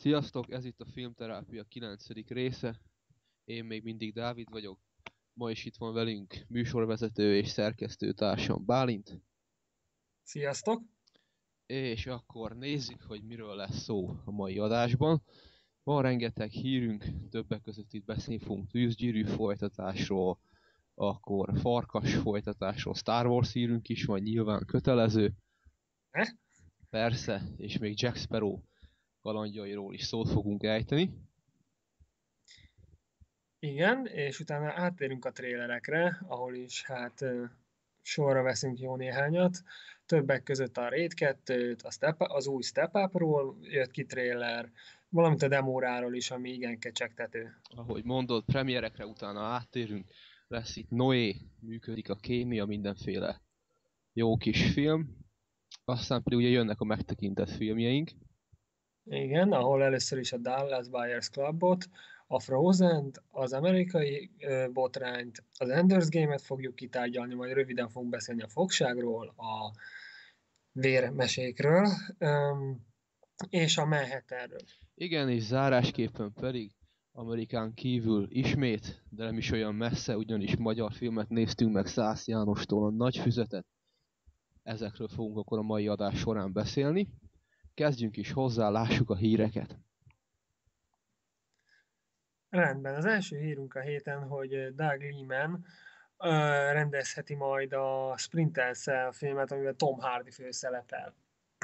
Sziasztok, ez itt a Filmterápia 9. része. Én még mindig Dávid vagyok. Ma is itt van velünk műsorvezető és szerkesztő társam Bálint. Sziasztok! És akkor nézzük, hogy miről lesz szó a mai adásban. Van rengeteg hírünk, többek között itt beszélni fogunk tűzgyűrű folytatásról, akkor farkas folytatásról, Star Wars hírünk is van, nyilván kötelező. Eh? Persze, és még Jack Sparrow kalandjairól is szót fogunk ejteni. Igen, és utána áttérünk a trélerekre, ahol is sorra veszünk jó néhányat. Többek között a Raid 2-t, az új Step Up-ról jött ki tréler, valamint a demóráról is, ami igen kecsegtető. Ahogy mondod, premierekre utána áttérünk. Lesz itt Noé, működik a kémia, mindenféle jó kis film. Aztán pedig ugye jönnek a megtekintett filmjeink. Igen, ahol először is a Dallas Buyers Clubot, a Frozen-t, az amerikai botrányt, az Ender's Game-et fogjuk kitárgyalni, majd röviden fogunk beszélni a fogságról, a vérmesékről, és a Manhattanről. Igen, és zárásképpen pedig Amerikán kívül ismét, de nem is olyan messze, ugyanis magyar filmet néztünk meg Szász Jánostól, a Nagy Füzetet. Ezekről fogunk akkor a mai adás során beszélni. Kezdjünk is hozzá, lássuk a híreket. Rendben, az első hírunk a héten, hogy Doug Liman rendezheti majd a Splinter Cell filmet, amivel Tom Hardy főszerepel.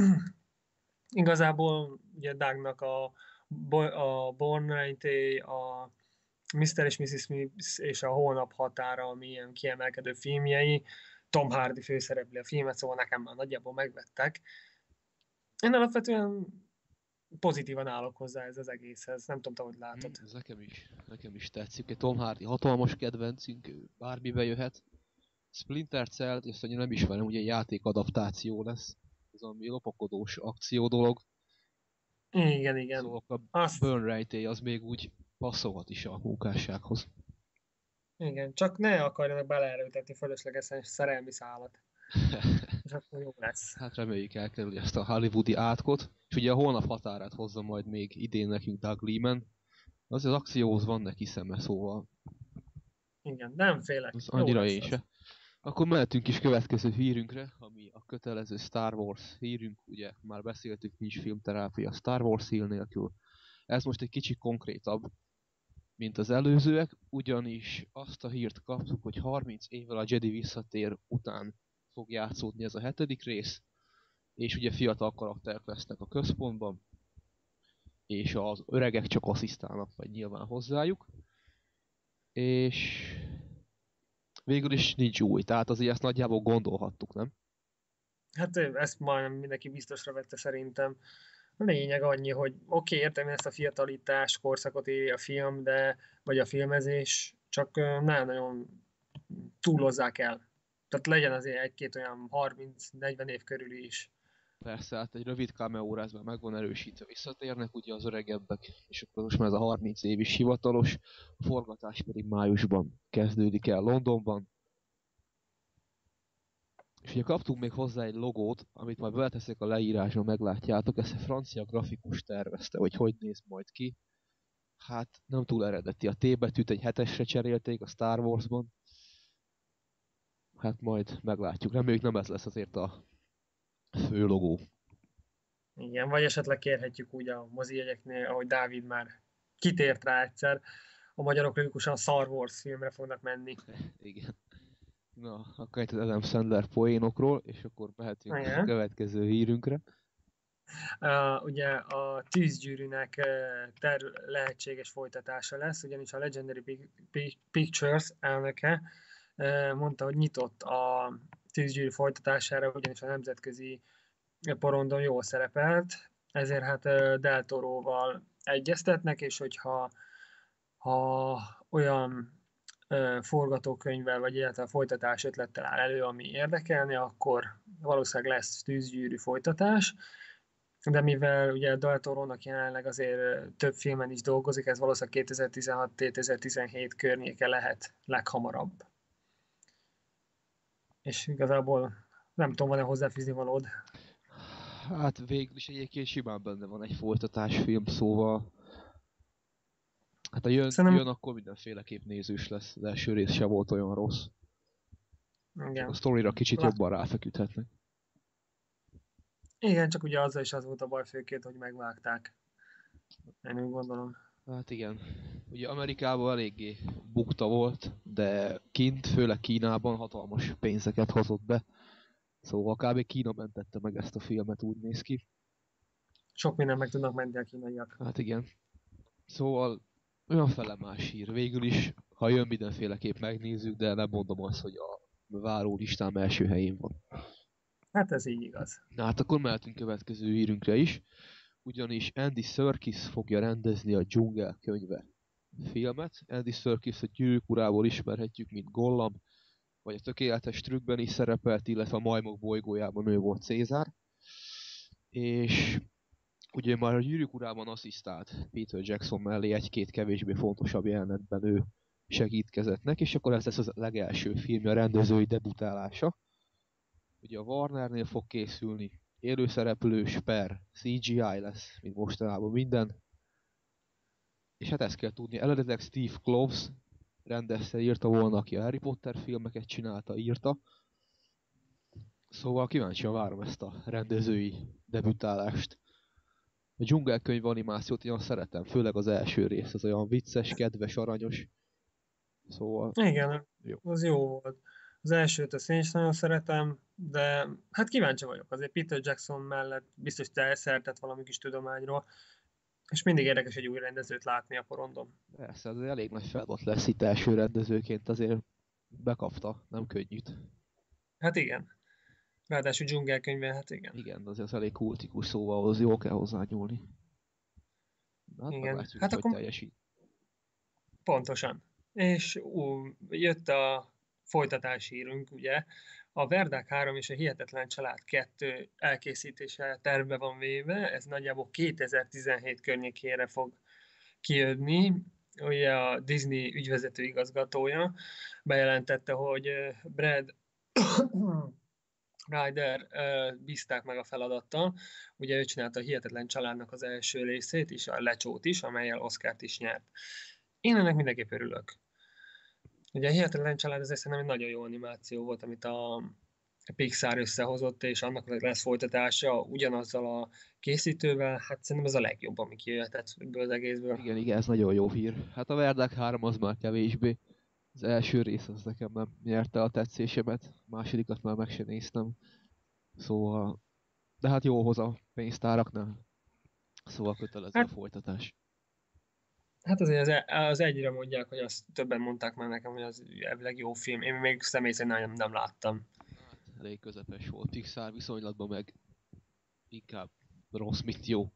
Igazából ugye Dougnak a Born Identity, a Mr. és Mrs. Smith és a Holnap határa, ami ilyen kiemelkedő filmjei, Tom Hardy főszerepli a filmet, szóval nekem már nagyjából megvettek. Én alapvetően pozitívan állok hozzá ez az egészhez, nem tudom, te hogy látod. Ez nekem is tetszik. Egy Tom Hardy hatalmas kedvencünk, ő bármibe jöhet. Splinter Cell-t, ezt annyira nem ismerem, ugye játékadaptáció lesz. Ez a lopakodós akció dolog. Igen, igen. Szóval a Azt, Burn Rate az még úgy passzolhat is a munkássághoz. igen, csak ne akarjanak beleerőltetni fölöslegesen szerelmi szálat. És akkor jó lesz. Hát reméljük elkerüli ezt a hollywoodi átkot. És ugye a Holnap határát hozza majd még idén nekünk Doug Liman. Az akcióhoz van neki szeme, szóval Igen, nem félek. az Jó annyira lesz én az. se. Akkor mehetünk is következő hírünkre, ami a kötelező Star Wars hírünk. Ugye már beszéltük, nincs filmterápia Star Wars hír nélkül. Ez most egy kicsit konkrétabb, mint az előzőek, ugyanis azt a hírt kaptuk, hogy 30 évvel a Jedi visszatér után fog játszódni ez a 7. rész, és ugye fiatal karakterek lesznek a központban, és az öregek csak asszisztálnak vagy nyilván hozzájuk, és végül is nincs új, tehát azért ezt nagyjából gondolhattuk, nem? Hát ezt majdnem mindenki biztosra vette szerintem. A lényeg annyi, hogy oké, értem én ezt a fiatalítás korszakot éri a film, vagy a filmezés, csak nem nagyon túlozzák el. Tehát legyen azért egy-két olyan 30-40 év körül is. Persze, hát egy rövid cameo-rázban meg van erősítve, visszatérnek ugye az öregebbek, és akkor most már ez a 30 év is hivatalos, a forgatás pedig májusban kezdődik el Londonban. És ugye kaptunk még hozzá egy logót, amit majd beleteszek a leírásba, meglátjátok, ezt a francia grafikus tervezte, hogy néz majd ki. Hát nem túl eredeti, a T betűt egy 7-esre cserélték a Star Warsban. Hát majd meglátjuk, reméljük nem ez lesz azért a fő logó. Igen, vagy esetleg kérhetjük úgy a mozijegyeknél, ahogy Dávid már kitért rá egyszer, a magyarok logikusan Star Wars filmre fognak menni. Igen. Na, akkor egy az Adam Sandler poénokról, és akkor mehetünk a Igen. következő hírünkre. Ugye a tűzgyűrűnek lehetséges folytatása lesz, ugyanis a Legendary Pictures elnöke mondta, hogy nyitott a tűzgyűrű folytatására, ugyanis a nemzetközi porondon jól szerepelt, ezért hát Del Toroval egyeztetnek, és ha olyan forgatókönyvvel, vagy illetve folytatás ötlettel áll elő, ami érdekelni, akkor valószínűleg lesz tűzgyűrű folytatás, de mivel ugye Del Torónak jelenleg azért több filmen is dolgozik, ez valószínűleg 2016-2017 környéke lehet leghamarabb. És igazából nem tudom, van-e hozzáfűzni valód? Hát végül is egyébként simán benne van egy folytatásfilm, szóval... Hát ha Szerintem, jön, akkor mindenféleképp nézős lesz. Az első rész sem volt olyan rossz. Csak a igen. sztorira kicsit Lá- jobban ráfeküdhetnek. Igen, csak ugye azzal is az volt a baj főként, hogy megvágták. Én úgy gondolom. Hát igen. Ugye Amerikában eléggé bukta volt, de kint, főleg Kínában hatalmas pénzeket hozott be. Szóval kb. Kína mentette meg ezt a filmet, úgy néz ki. Sok minden meg tudnak menni a kínaiak. Hát igen. Szóval olyan felemás hír. Végül is, ha jön, mindenféleképp megnézzük, de nem mondom azt, hogy a váró listám első helyén van. Hát ez így igaz. Na hát akkor mehetünk következő hírünkre is. Ugyanis Andy Serkis fogja rendezni a Dzsungel könyve filmet. Andy Serkis a Gyűrűk urából ismerhetjük, mint Gollum, vagy a Tökéletes trükkben is szerepelt, illetve a Majmok bolygójában ő volt Cézár. És ugye már a Gyűrűk urában asszisztált Peter Jackson mellé egy-két kevésbé fontosabb jelenetben ő segítkezett neki, és akkor ez lesz az legelső filmje, a rendezői debutálása. Ugye a Warnernél fog készülni, élőszereplős per CGI lesz, mint mostanában minden. És hát ezt kell tudni, eredetileg Steve Kloves rendezte, írta volna, aki a Harry Potter filmeket csinálta, írta. Szóval kíváncsian várom ezt a rendezői debütálást. A dzsungelkönyv animációt én azt szeretem, főleg az első rész, az olyan vicces, kedves, aranyos. Szóval Igen, jó. az jó volt. Az elsőt azt én is nagyon szeretem, de hát kíváncsi vagyok. Azért Peter Jackson mellett biztos te elszertett valami kis tudományról, és mindig érdekes egy új rendezőt látni a porondon. Persze, ez elég nagy feladat lesz itt első rendezőként, azért bekapta, nem könnyűt. Hát igen. Ráadásul dzsungelkönyve, hát igen. Igen, azért az elég kultikus, szóval az jó kell hozzányúlni. Na, hát Igen. meglátjuk, Hát hogy akkor teljesít. pontosan. És jött a folytatási hírünk, ugye. A Verdák 3 és a Hihetetlen Család 2 elkészítése tervbe van véve, ez nagyjából 2017 környékére fog kijönni. Ugye a Disney ügyvezető igazgatója bejelentette, hogy Brad Ryder bízták meg a feladattal. Ugye ő csinálta a Hihetetlen Családnak az első részét, és a Lecsót is, amellyel Oscart is nyert. Én ennek mindenképp örülök. Ugye a Hihetetlen Család azért szerintem egy nagyon jó animáció volt, amit a Pixar összehozott, és annak lesz folytatása ugyanazzal a készítővel, hát szerintem ez a legjobb, ami kijöhetett ebből az egészből. Igen, igen, ez nagyon jó hír. Hát a Verdák 3 az már kevésbé. Az első rész az nekem nem nyerte a tetszésemet, a másodikat már meg sem néztem. Szóval, de hát jó hoz a pénztáraknál. Szóval kötelező a Hát, folytatás. hát azért az egyre mondják, hogy azt többen mondták már nekem, hogy az elvileg jó film. Én még személy szerint nem láttam. Hát elég közepes volt. Pixar viszonylatban meg inkább rossz, mint jó.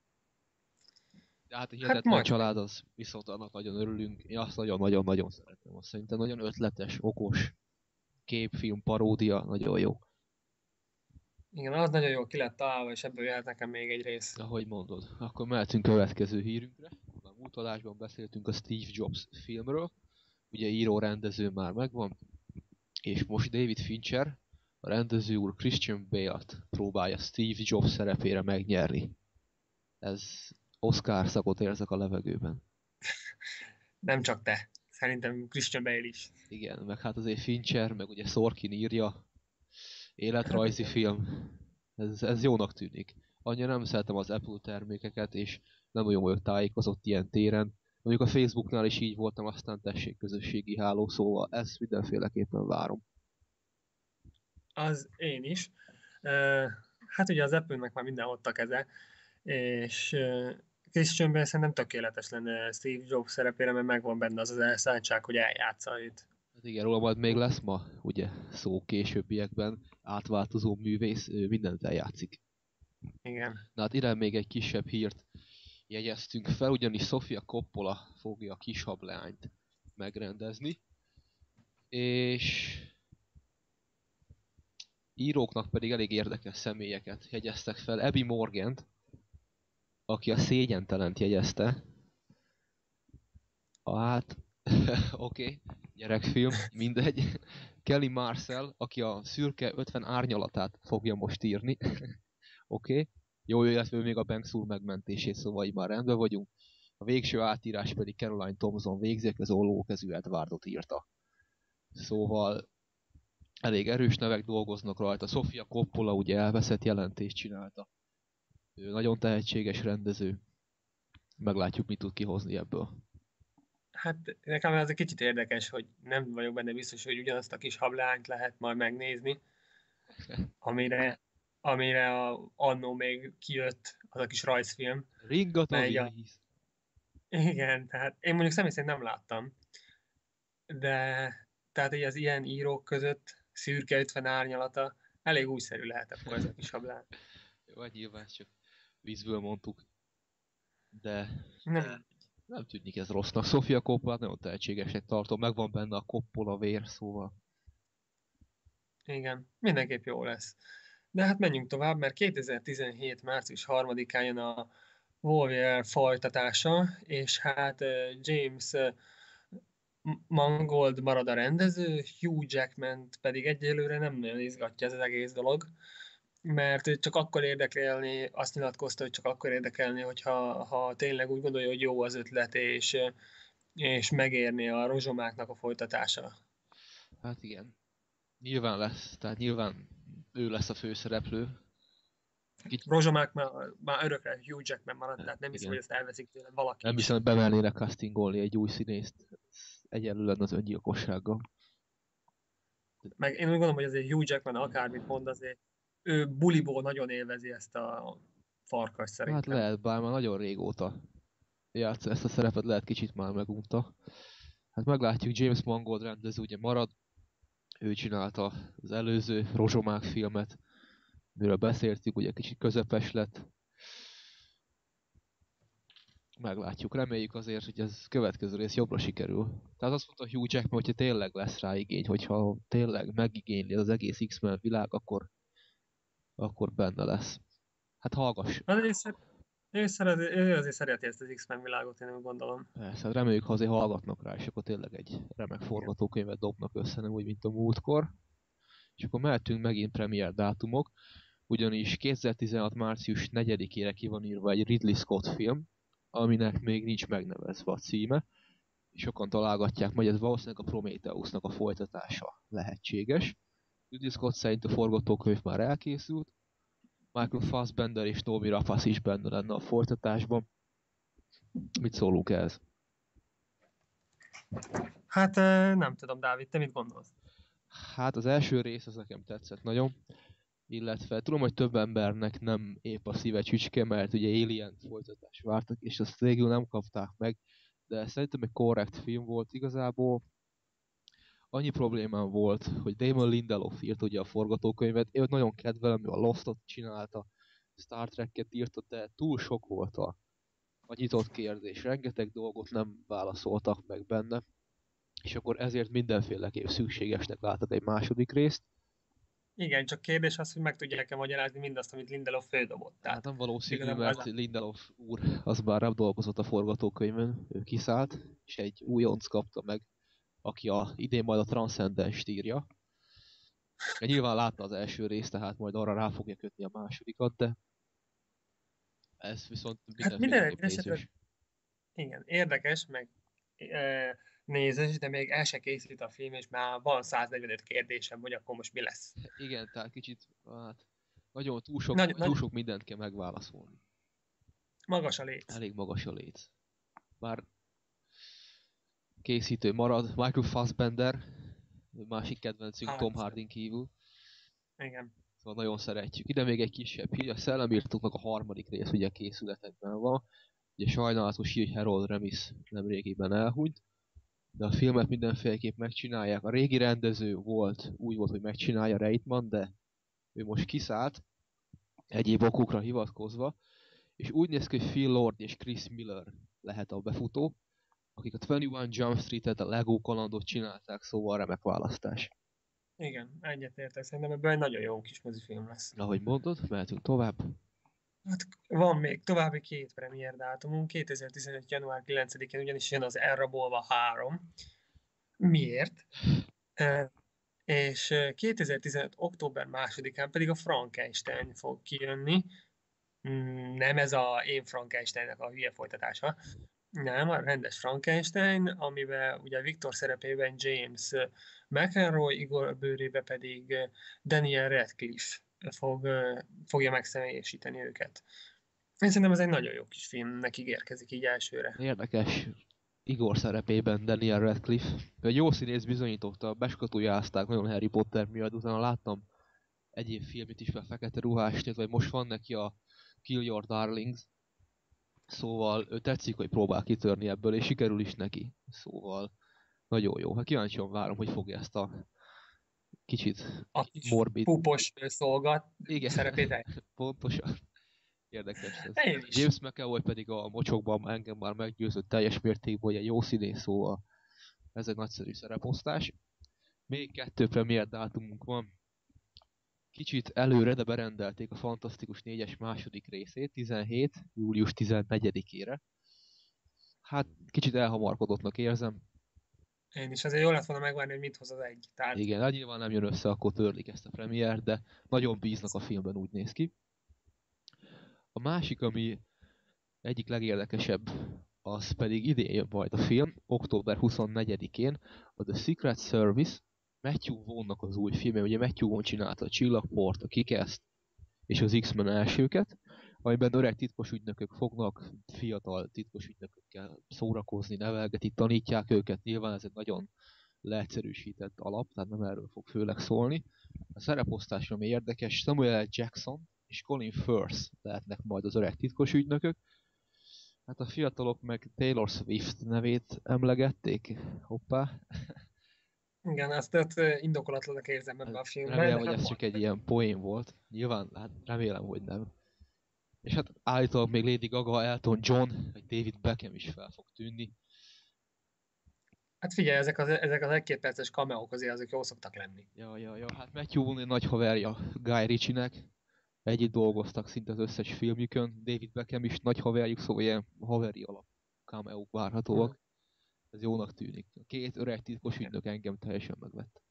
De hát a Hát Hihetetlen majd. Család az viszont annak nagyon örülünk. Én azt nagyon-nagyon-nagyon szeretem. Azt szerintem nagyon ötletes, okos képfilm, paródia, nagyon jó. Igen, az nagyon jól ki lett találva, és ebből jöhet nekem még egy rész. Ahogy mondod. Akkor mehetünk következő hírünkre. A múlt adásban beszéltünk a Steve Jobs filmről. Ugye író-rendező már megvan. És most David Fincher, a rendező úr Christian Bale-t próbálja Steve Jobs szerepére megnyerni. Ez Oscar szakot érzek a levegőben. Nem csak te. Szerintem Christian Bale is. Igen, meg hát azért Fincher, meg ugye Sorkin írja, életrajzi Hát, film. Ez jónak tűnik. Annyira nem szeretem az Apple termékeket, és nem olyan vagyok tájékozott ilyen téren. Mondjuk a Facebooknál is így voltam, aztán tessék közösségi háló, szóval ezt mindenféleképpen várom. az én is. Hát ugye az Apple-nek már minden ott a keze, és Christian Bale szerintem tökéletes lenne Steve Jobs szerepére, mert megvan benne az az elszántság, hogy eljátsza őt. Hát igen, róla majd még lesz ma, ugye, szó későbbiekben, átváltozó művész, ő mindent eljátszik. Igen. Na hát ide még egy kisebb hírt jegyeztünk fel, ugyanis Sofia Coppola fogja a Kishableányt megrendezni, és íróknak pedig elég érdekes személyeket jegyeztek fel. Abby Morgant, aki a Szégyentelent jegyezte. Hát, oké, gyerekfilm, mindegy. Kelly Marcel, aki a Szürke 50 árnyalatát fogja most írni. oké. Jó, illetve még a Banks úr megmentését, szóval így már rendben vagyunk. A végső átírás pedig Caroline Thompson végzi, az ollókezű Edwardot írta. Szóval elég erős nevek dolgoznak rajta. Sofia Coppola ugye elveszett jelentést csinálta. Ő nagyon tehetséges rendező. Meglátjuk, mit tud kihozni ebből. Hát nekem ez egy kicsit érdekes, hogy nem vagyok benne biztos, hogy ugyanazt a kis hablányt lehet majd megnézni, amire, annó még kijött az a kis rajzfilm. Ringató víz. Igen, tehát én mondjuk személy szerint nem láttam, de tehát így az ilyen írók között szürke 50 árnyalata elég újszerű lehet akkor ez a kis hablány. Jó, nyilván csak vízből mondtuk. De nem tűnik ez rossznak. Sofia Coppola nagyon tehetségesnek tartom, megvan benne a Coppola vér, szóval. Igen, mindenképp jó lesz. De hát menjünk tovább, mert 2017. március 3-án jön a Warrior folytatása, és hát James Mangold marad a rendező, Hugh Jackman pedig egyelőre nem nagyon izgatja ez az egész dolog, mert csak akkor érdekelni, azt nyilatkozta, hogy csak akkor érdekelni, hogyha tényleg úgy gondolja, hogy jó az ötlet, és megérni a rozsomáknak a folytatása. Hát igen. Nyilván lesz, tehát nyilván ő lesz a főszereplő. Rozsomák már örökre Hugh Jackman maradt, tehát nem hiszem, hogy ezt elveszik tőle valaki. Nem hiszem, hogy bemernének castingolni egy új színészt. Egyenlő lenne az öngyilkossággal. Meg én úgy gondolom, hogy azért Hugh Jackman akármit mond, azért ő buliból nagyon élvezi ezt a farkas szerintem. Hát lehet, bár már nagyon régóta játsza ezt a szerepet, lehet kicsit már megunta. Hát meglátjuk, James Mangold rendező ugye marad. Ő csinálta az előző Rozsomák filmet, miről beszéltük, ugye kicsit közepes lett. Meglátjuk, reméljük azért, hogy ez következő rész jobbra sikerül. Tehát azt mondta Hugh Jackman, hogyha tényleg lesz rá igény, hogyha tényleg megigényli az egész X-Men világ, akkor benne lesz. Hát hallgass! Ő azért szereti ezt az X-Men világot, én úgy gondolom. Persze, hát reméljük, ha azért hallgatnak rá, és akkor tényleg egy remek forgatókönyvet dobnak össze, nem úgy, mint a múltkor. És akkor mehetünk megint premier dátumok, ugyanis 2016. március 4-ére ki van írva egy Ridley Scott film, aminek még nincs megnevezve a címe. Sokan találgatják, hogy ez valószínűleg a Prometheusnak a folytatása lehetséges. Ridley Scott szerint a forgatókönyv már elkészült, Michael Fassbender és Noomi Rapace is benne lenne a folytatásban. Mit szólunk ez? Hát nem tudom, Dávid, te mit gondolsz? Hát az első rész az nekem tetszett nagyon, illetve tudom, hogy több embernek nem épp a szíve csücske, mert ugye Alien folytatást vártak, és azt végül nem kapták meg, de szerintem egy korrekt film volt igazából. Annyi problémám volt, hogy Damon Lindelof írt ugye a forgatókönyvet, én nagyon kedvelem, ő a Lost-ot csinálta, Star Trek-et írta, de túl sok volt a nyitott kérdés, rengeteg dolgot nem válaszoltak meg benne, és akkor ezért mindenféleképp szükségesnek láttak egy második részt. Igen, csak kérdés az, hogy meg tudják-e magyarázni mindazt, amit Lindelof földobott. Tehát nem valószínű, mert Lindelof úr az már nem dolgozott a forgatókönyvön, ő kiszállt, és egy újonc kapta meg, aki idén majd a Transcendence írja. Ja, nyilván látta az első részt, tehát majd arra rá fogja kötni a másodikat, de ez viszont mindenféleképp nézős. Igen, érdekes, meg nézős, de még el se készült a film, és már van 145 kérdésem, hogy akkor most mi lesz. Igen, tehát kicsit, hát nagyon túl sok mindent kell megválaszolni. Magas a léc. Elég magas a léc. Bár készítő marad, Michael Fassbender, másik kedvencünk Tom Hardy kívül. Igen. Szóval nagyon szeretjük. Ide még egy kisebb hír, a Szellemírtóknak a harmadik rész ugye készületekben van. Ugye sajnálatos így, hogy Harold Ramis nem régiben elhunyt, de a filmet mindenféleképp megcsinálják. A régi rendező úgy volt, hogy megcsinálja Reitman, de ő most kiszállt, egyéb okokra hivatkozva, és úgy néz ki, hogy Phil Lord és Chris Miller lehet a befutó, akik a 21 Jump Street-et, a Lego kalandot csinálták, szóval remek választás. Igen, egyetértek. Szerintem ebből egy nagyon jó kis mozifilm lesz. Ahogy mondod, mehetünk tovább. Hát van még további 2 premier dátumunk. 2015. január 9-én ugyanis jön az Elrabolva 3. Miért? és 2015. október 2-án pedig a Frankenstein fog kijönni. Nem ez a Én Frankensteinnek a hülye folytatása, nem, a rendes Frankenstein, amiben ugye Viktor szerepében James McElroy, Igor bőrébe pedig Daniel Radcliffe fogja megszemélyesíteni őket. Én szerintem ez egy nagyon jó kis filmnek ígérkezik így elsőre. Érdekes. Igor szerepében Daniel Radcliffe. Egy jó színész bizonyította, beskatujázták nagyon Harry Potter miatt, utána láttam egyéb filmit is, fel fekete ruhásnét, vagy most van neki a Kill Your Darlings. Szóval ő tetszik, hogy próbál kitörni ebből, és sikerül is neki. Szóval nagyon jó. Hát kíváncsian várom, hogy fogja ezt a kicsit A kis morbid... pupos szolgat Igen, szerepét pontosan. Érdekes ez. én is. James McAvoy pedig a mocsokban engem már meggyőzött teljes mértékben, hogy egy jó színész, szóval ez egy nagyszerű szereposztás. Még 2 premier dátumunk van. Kicsit előre, de berendelték a Fantasztikus 4-es második részét, 17. július 14-ére. Hát kicsit elhamarkodottnak érzem. Én is. Azért jól lett volna megvárni, hogy mit hoz az egy. Tehát Igen, hát nyilván nem jön össze, akkor törlik ezt a premier, de nagyon bíznak a filmben, úgy néz ki. A másik, ami egyik legérdekesebb, az pedig idén jön majd a film, október 24-én, a The Secret Service, Matthew Vaughn-nak az új filmje, ugye Matthew Vaughn csinálta a Csillagport, a Kick-Ass-t és az X-Men elsőket, amiben öreg titkos ügynökök fognak fiatal titkos ügynökökkel szórakozni, nevelgetik, tanítják őket, nyilván ez egy nagyon leegyszerűsített alap, tehát nem erről fog főleg szólni. A szereposztásra ami érdekes, Samuel L. Jackson és Colin Firth lehetnek majd az öreg titkos ügynökök. Hát a fiatalok meg Taylor Swift nevét emlegették. Hoppá. igen, azt ott indokolatlanak érzem ebben a filmben, Remélem, de hogy hát ez van. csak egy ilyen poén volt. Nyilván, hát remélem, hogy nem. És hát állítólag még Lady Gaga, Elton John, vagy David Beckham is fel fog tűnni. Hát figyelj, ezek az 1-2 perces cameók azért azok jól szoktak lenni. Ja. Hát Matthew Vaughn egy nagy haverja Guy Ritchie-nek. Együtt dolgoztak szinte az összes filmjükön. David Beckham is nagy haverjuk, szóval ilyen haveri alap cameók várhatóak. Ez jónak tűnik. A 2 öreg titkos ügynök engem teljesen megvett.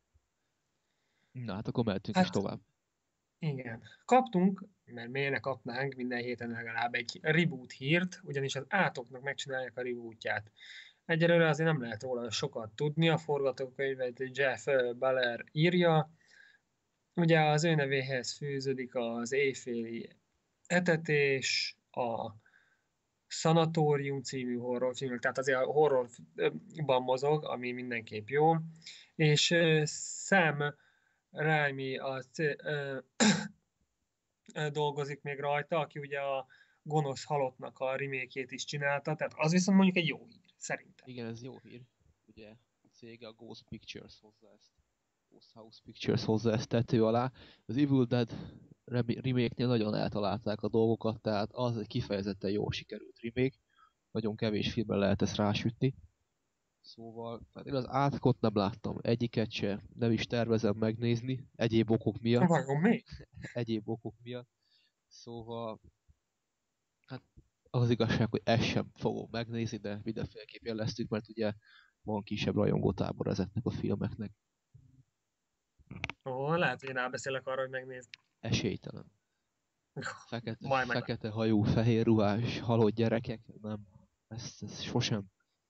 Na hát akkor mehetünk is Hát tovább. igen. Kaptunk, mert miért ne kapnánk minden héten legalább egy reboot hírt, ugyanis az átoknak megcsinálják a rebootját. Egyelőre azért nem lehet róla sokat tudni, a forgatókönyvet Jeff Baller írja. Ugye az ő nevéhez fűződik az éjféli etetés, a Szanatórium című horrorfilm, tehát azért a horrorban mozog, ami mindenképp jó. És Sam Raimi dolgozik még rajta, aki ugye a Gonosz Halottnak a remake-ét is csinálta, tehát az viszont mondjuk egy jó hír, szerintem. Igen, ez jó hír. Ugye a cég a Ghost Pictures hozza ezt. Ghost House Pictures hozza ezt tető alá. Az Evil Dead remake-nél nagyon eltalálták a dolgokat, tehát az egy kifejezetten jól sikerült remake. Nagyon kevés filmben lehet ezt rásütni. Szóval, hát én az átkot nem láttam, egyiket se, nem is tervezem megnézni, egyéb okok miatt. Vajon mi? Egyéb okok miatt. Szóval, hát az igazság, hogy ezt sem fogom megnézni, de mindenféleképp jeleztük, mert ugye van kisebb rajongótábor ezeknek a filmeknek. Ó, lehet, hogy én rábeszélek arra, hogy megnézd. Esélytelen. Majd meg. Fekete hajú, fehér ruhás, halott gyerekek, nem. Ez sosem.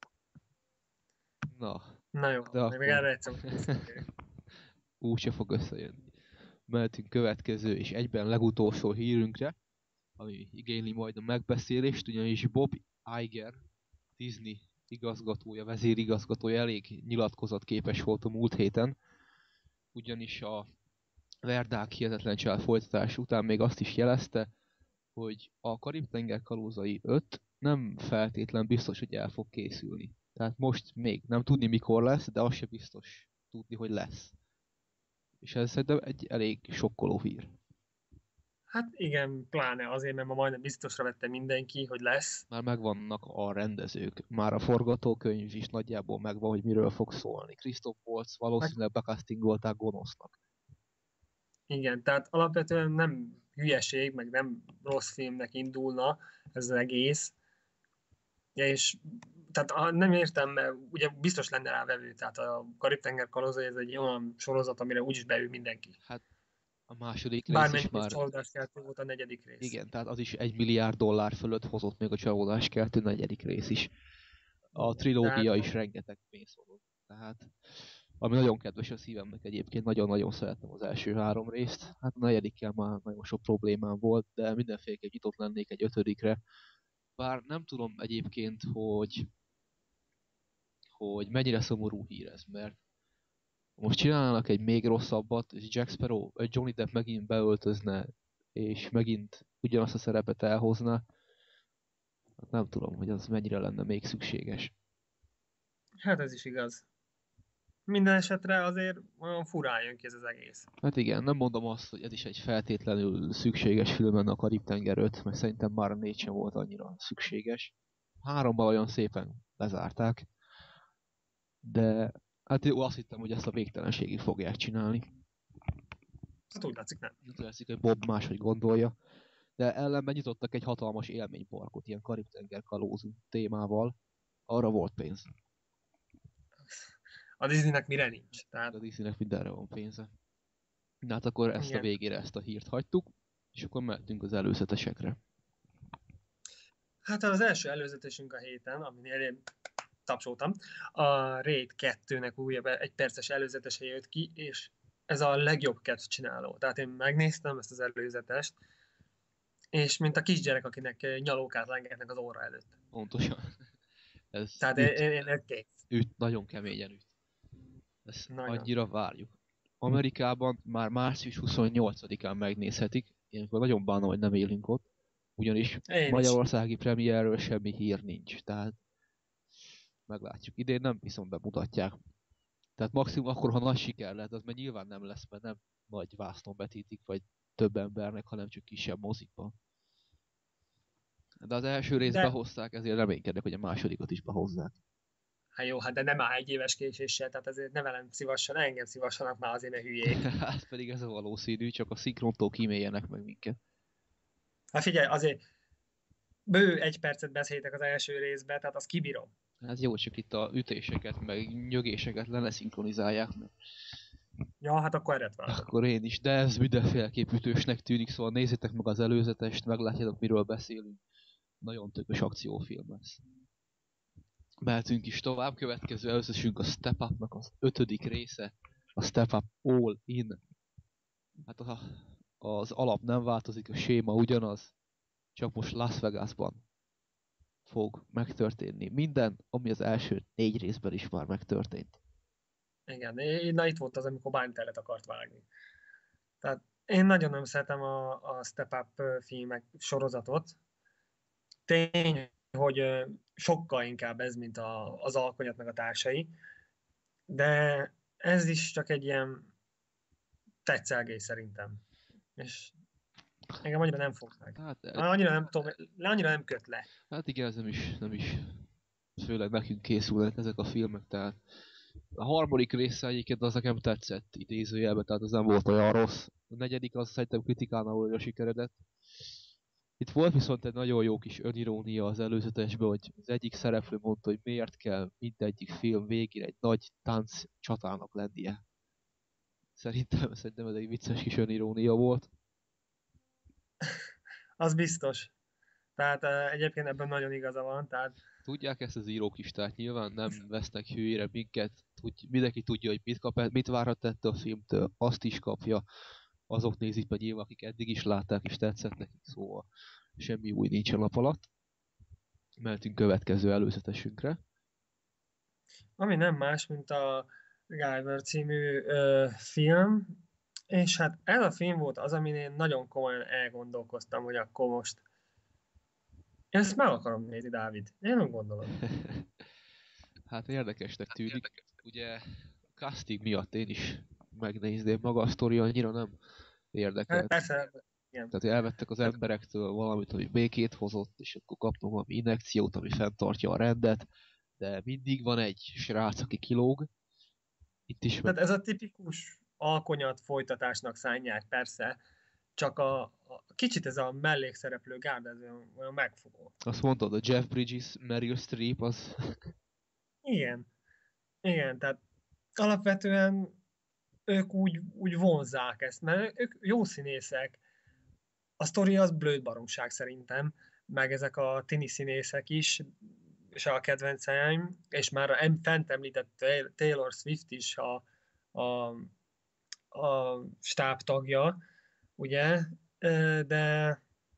Na, Na jó, de még akkor erre egyszer visszatérünk. úgyse fog összejönni. Mehetünk következő és egyben legutolsó hírünkre, ami igényli majd a megbeszélést, ugyanis Bob Iger, Disney igazgatója, vezérigazgatója elég nyilatkozatképes volt a múlt héten, ugyanis a Verdák hihetetlen csel folytatás után még azt is jelezte, hogy a Karib-tenger kalózai 5 nem feltétlen biztos, hogy el fog készülni. Tehát most még nem tudni mikor lesz, de az se biztos tudni, hogy lesz. És ez szerintem egy elég sokkoló hír. Hát igen, pláne azért, mert ma majdnem biztosra vette mindenki, hogy lesz. Már megvannak a rendezők, már a forgatókönyv is nagyjából megvan, hogy miről fog szólni. Christoph Waltz Meg, valószínűleg becastingolták gonosznak. igen, tehát alapvetően nem hülyeség, meg nem rossz filmnek indulna ez az egész. Ja, és tehát nem értem, mert ugye biztos lenne rá vevő, tehát a Karib-tenger kalózai ez egy olyan sorozat, amire úgyis beül mindenki. Hát a második rész is Bármennyire már, csalódáskeltő volt a negyedik rész. igen, tehát az is $1 milliárd fölött hozott még a csalódáskeltő negyedik rész is. A Igen, tehát trilógia is rengeteg pénzt hozott. Tehát, ami nagyon kedves a szívemnek egyébként, nagyon-nagyon szeretem az első 3 részt. Hát a negyedikkel már nagyon sok problémám volt, de mindenféleképp nyitott lennék egy 5-re. Bár nem tudom egyébként, hogy mennyire szomorú hír ez, mert most csinálnak egy még rosszabbat, és Jack Sparrow, vagy Johnny Depp megint beöltözne, és megint ugyanazt a szerepet elhozna. Hát nem tudom, hogy az mennyire lenne még szükséges. hát ez is igaz. Minden esetre azért olyan furán jön ki ez az egész. Hát igen, nem mondom azt, hogy ez is egy feltétlenül szükséges film lenne a Karib-tenger 5, mert szerintem már a 4 sem volt annyira szükséges. 3-ban olyan szépen lezárták, de hát jó, azt hittem, hogy ezt a végtelenségig fogják csinálni. Hát úgy látszik, nem. Úgy látszik, hogy Bob máshogy gondolja. De ellenben nyitottak egy hatalmas élményparkot, ilyen Karib-tenger kalózú témával. Arra volt pénz. A Disneynek mire nincs. Tehát, A Disneynek mindenre van pénze. Na hát akkor ezt a igen. végére ezt a hírt hagytuk, és akkor mehetünk az előzetesekre. Hát az első előzetesünk a héten, aminél én tapsoltam, a Raid 2-nek újabb 1 perces előzetese jött ki, és ez a legjobb kett csináló. Tehát én megnéztem ezt az előzetest, és mint a kisgyerek, akinek nyalókát lengetnek az óra előtt. Pontosan. Ez Tehát én kész. nagyon keményen üt. Ezt Nagyon. annyira várjuk. Amerikában már március 28-án megnézhetik. Ilyenkor nagyon bánom, hogy nem élünk ott. Ugyanis Én is. magyarországi premierről semmi hír nincs. Tehát meglátjuk. Idén nem viszont bemutatják. Tehát maximum akkor, ha nagy siker lehet, az meg nyilván nem lesz, mert nem nagy vásznon betítik, vagy több embernek, hanem csak kisebb mozikban. De az első részt De, behozták, ezért reménykedek, hogy a másodikat is behozzák. hát jó, hát de nem áll 1 éves késéssel, tehát azért ne velem szívasson, engem szívassanak már azért, ne hülyék. Hát pedig ez a valószínű, csak a szinkrontól kíméljenek meg minket. Hát figyelj, azért bő 1 percet beszéltek az első részbe, tehát azt kibírom. Hát jó, csak itt a ütéseket, meg nyögéseket leszinkronizálják, mert Ja, hát akkor erre várok. akkor én is, de ez mindenféleképp ütősnek tűnik, szóval nézzétek meg az előzetest, meglátjátok, miről beszélünk. Nagyon tökös akciófilm lesz. Mehetünk is tovább, következő előzetesünk a Step Up-nak az 5. része, a Step Up All In. Hát az alap nem változik, a séma ugyanaz, csak most Las Vegasban fog megtörténni minden, ami az első 4 részben is már megtörtént. Igen, na itt volt az, amikor bánytelet akart vágni. Tehát én nagyon nem szeretem a Step Up filmek sorozatot. Tény, hogy sokkal inkább ez, mint az Alkonyat meg a társai, de ez is csak egy ilyen tetszelgés szerintem. És engem annyira nem fog meg. Hát, Annyira nem tudom, annyira nem köt le. hát igen, ez nem is főleg nekünk készülnek ezek a filmek, tehát a harmadik része egyébként az nekem tetszett idézőjelben, tehát az nem volt olyan rossz. A negyedik az szerintem kritikánál olyan sikeredett. Itt volt viszont egy nagyon jó kis önirónia az előzetesben, hogy az egyik szereplő mondta, hogy miért kell mindegyik film végén egy nagy tánc csatának lennie. Szerintem ez egy vicces kis önirónia volt. Az biztos. Tehát egyébként ebben nagyon igaza van. Tehát Tudják ezt az írók is, tehát nyilván nem vesznek hülyére minket. Mindenki tudja, hogy mit várhat ettől a filmtől, azt is kapja. Azok nézik meg nyilván, akik eddig is látták és tetszett nekik, szóval semmi új nincs a nap alatt. Mehetünk következő előzetesünkre. ami nem más, mint a Guyver című film, és hát ez a film volt az, amin én nagyon komolyan elgondolkoztam, hogy akkor most én ezt meg akarom nézni, Dávid. Én nem gondolom. Hát érdekesnek tűnik. Ugye a casting miatt én is megnézném, maga a sztori annyira nem Hát érdekelt. persze, igen. Tehát elvettek az emberektől valamit, ami békét hozott, és akkor kapnak valami injekciót, ami fenntartja a rendet, de mindig van egy srác, aki kilóg. Itt is meg... Tehát ez a tipikus alkonyat folytatásnak szánják, persze, csak a kicsit ez a mellékszereplő gárda, ez olyan megfogó. Azt mondtad, a Jeff Bridges, Meryl Streep, az... Igen, igen, tehát alapvetően ők úgy vonzzák ezt, mert ők jó színészek. A sztori az blöd baromság szerintem, meg ezek a tini színészek is, és a kedvenceim, és már a fent említett Taylor Swift is a, a stábtagja, ugye, de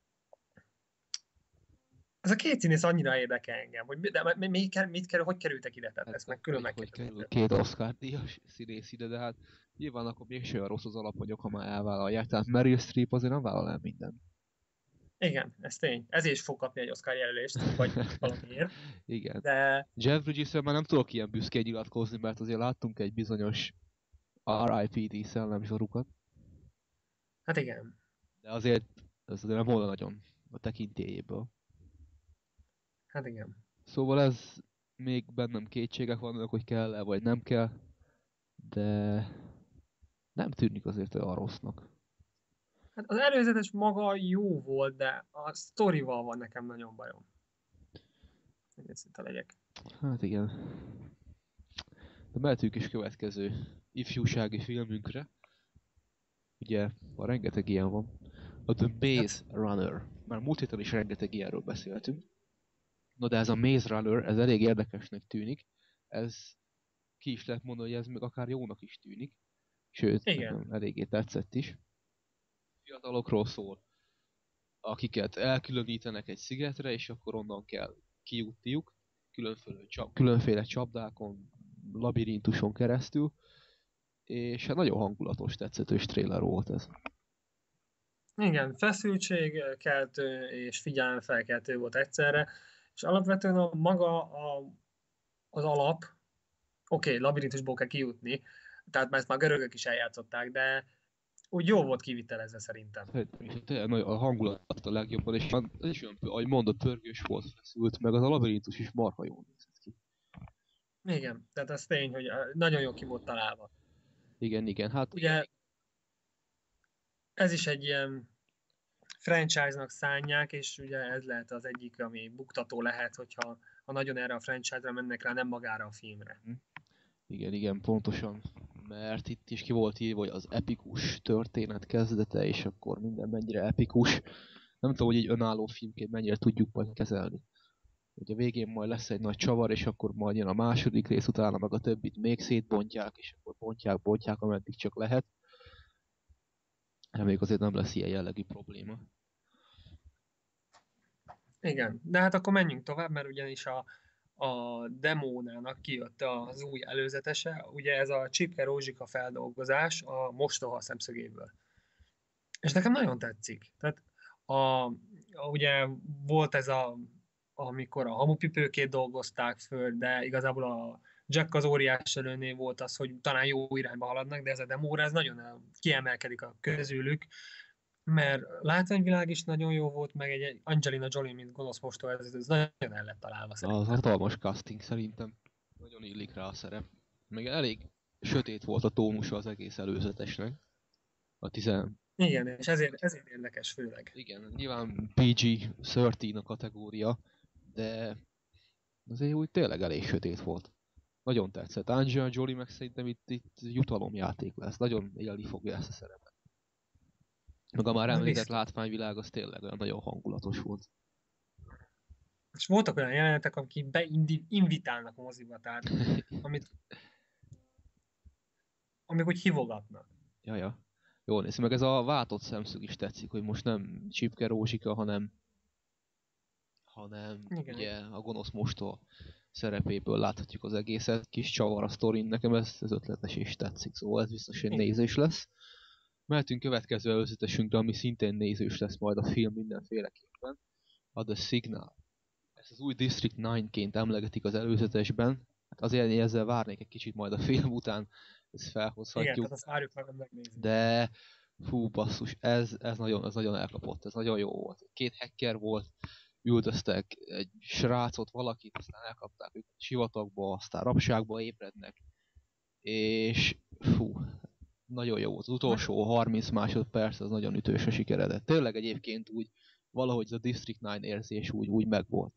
ez a két színész annyira érdekel engem, hogy hogy kerültek ide, tehát Hát, ezt meg külön hogy kerül megkérdezem. két Oscar-díjas színész ide, de hát nyilván akkor mégsem olyan rossz az alapanyag, ha már elvállalják. Tehát Meryl Streep azért nem vállal el mindent. Igen, ez tény. Ezért is fog kapni egy Oscar jelölést, vagy valamiért. Igen. De Jeff Bridges-ről már nem tudok ilyen büszkén nyilatkozni, mert azért láttunk egy bizonyos R.I.P.D. szellemzsorukat. hát igen, De azért ez azért nem volna nagyon a tekintélyéből. hát igen. Szóval ez még bennem kétségek vannak, hogy kell-e vagy nem kell, de nem tűnik azért olyan rossznak. Hát az előzetes maga jó volt, de a sztorival van nekem nagyon bajom. Hogy őszinte legyek. Hát igen. De mehetünk is következő ifjúsági filmünkre. Ugye, rengeteg ilyen van. A The Maze Runner. Már múlt héten is rengeteg ilyenről beszéltünk. No de ez a Maze Runner, ez elég érdekesnek tűnik. Ez ki is lehet mondani, hogy ez még akár jónak is tűnik. Sőt, Igen. nekem eléggé tetszett is. Fiatalokról szól, akiket elkülönítenek egy szigetre, és akkor onnan kell kijutniuk, különféle csapdákon, labirintuson keresztül, és hát nagyon hangulatos, tetszetős trailer volt ez. Igen, feszültségkeltő és figyelemfelkeltő volt egyszerre, és alapvetően az alap, oké, labirintusból kell kijutni, tehát ezt már görögök is eljátszották, de úgy jó volt kivitelezve szerintem. Tényleg a hangulat a legjobban, és ez is olyan, ahogy mondott, pörgős volt, feszült, meg az a labirintus is marha jól nézett ki. Igen, tehát ez tény, hogy nagyon jó ki volt találva. Igen, hát Ugye ez is egy ilyen franchise-nak szánják, és ugye ez lehet az egyik, ami buktató lehet, ha nagyon erre a franchise-ra mennek rá, nem magára a filmre. Igen, pontosan. Mert itt is ki volt írva, hogy az epikus történet kezdete, és akkor minden mennyire epikus. Nem tudom, hogy egy önálló filmként mennyire tudjuk majd kezelni. Hogy a végén majd lesz egy nagy csavar, és akkor majd jön a második rész, utána meg a többit még szétbontják, és akkor bontják, ameddig csak lehet. Reméljük azért nem lesz ilyen jellegű probléma. Igen, de hát akkor menjünk tovább, mert ugyanis a demónának kijött az új előzetese, ugye ez a Csipke Rózsika feldolgozás a mostoha szemszögéből. És nekem nagyon tetszik. Tehát ugye volt ez amikor a hamupipőkét dolgozták föl, de igazából a Jack az óriás előnél volt az, hogy talán jó irányba haladnak, de ez a demóra, ez nagyon kiemelkedik a közülük, mert látványvilág is nagyon jó volt, meg egy Angelina Jolie, mint gonosz mostó, ez nagyon el lett találva Az szerintem. hatalmas casting szerintem. Nagyon illik rá a szerep. Még elég sötét volt a tónusa az egész előzetesnek. Igen, és ezért érdekes főleg. Igen, nyilván PG-13 a kategória, de azért úgy tényleg elég sötét volt. Nagyon tetszett. Angelina Jolie meg szerintem itt jutalomjáték lesz. Nagyon élni fogja ezt a szerepet. Meg a már említett Biztos. látványvilág az tényleg olyan nagyon hangulatos volt. És voltak olyan jelenetek, akik beinvitálnak a moziba, tehát amik úgy hívogatnak. Ja. Jól néz. Meg ez a váltott szemszög is tetszik, hogy most nem Csipke Rózsika, hanem Igen. ugye a gonosz mostó szerepéből láthatjuk az egészet. Kis csavar a sztorin, nekem ez ötletes is tetszik, szóval ez biztos egy nézés lesz. Mehetünk következő előzetesünkre, ami szintén nézős lesz majd a film mindenféleképpen. A The Signal. Ezt az új District 9-ként emlegetik az előzetesben. Hát azért én ezzel várnék egy kicsit majd a film után, ezt felhozhatjuk. Igen, tehát azt várjuk meg, megnézni. De fú, basszus, ez nagyon elkapott, ez nagyon jó volt. Két hacker volt, üldöztek egy srácot, valakit, aztán elkapták őket sivatagba, aztán rabságba ébrednek. És fú, nagyon jó volt. Az utolsó 30 másodperc az nagyon ütősre sikeredett. Tényleg egyébként úgy valahogy az a District 9 érzés úgy megvolt.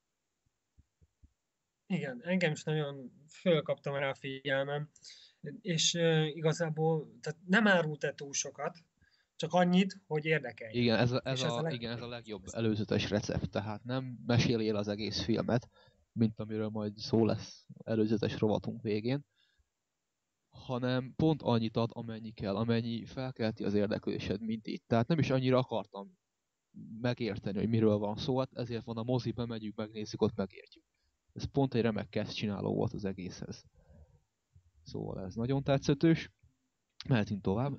Igen, engem is nagyon fölkaptam rá a figyelmem, és igazából tehát nem árult el túl sokat, csak annyit, hogy érdekeljen. Igen, És ez a igen, ez a legfontosabb. legjobb előzetes recept, tehát nem meséli el az egész filmet, mint amiről majd szó lesz előzetes rovatunk végén, hanem pont annyit ad, amennyi kell, amennyi felkelti az érdeklődésed, mint itt. Tehát nem is annyira akartam megérteni, hogy miről van szó, hát ezért van a moziba, megyünk, megnézzük, ott megértjük. Ez pont egy remek kezdcsináló volt az egészhez. Szóval ez nagyon tetszetős. Mehetünk tovább.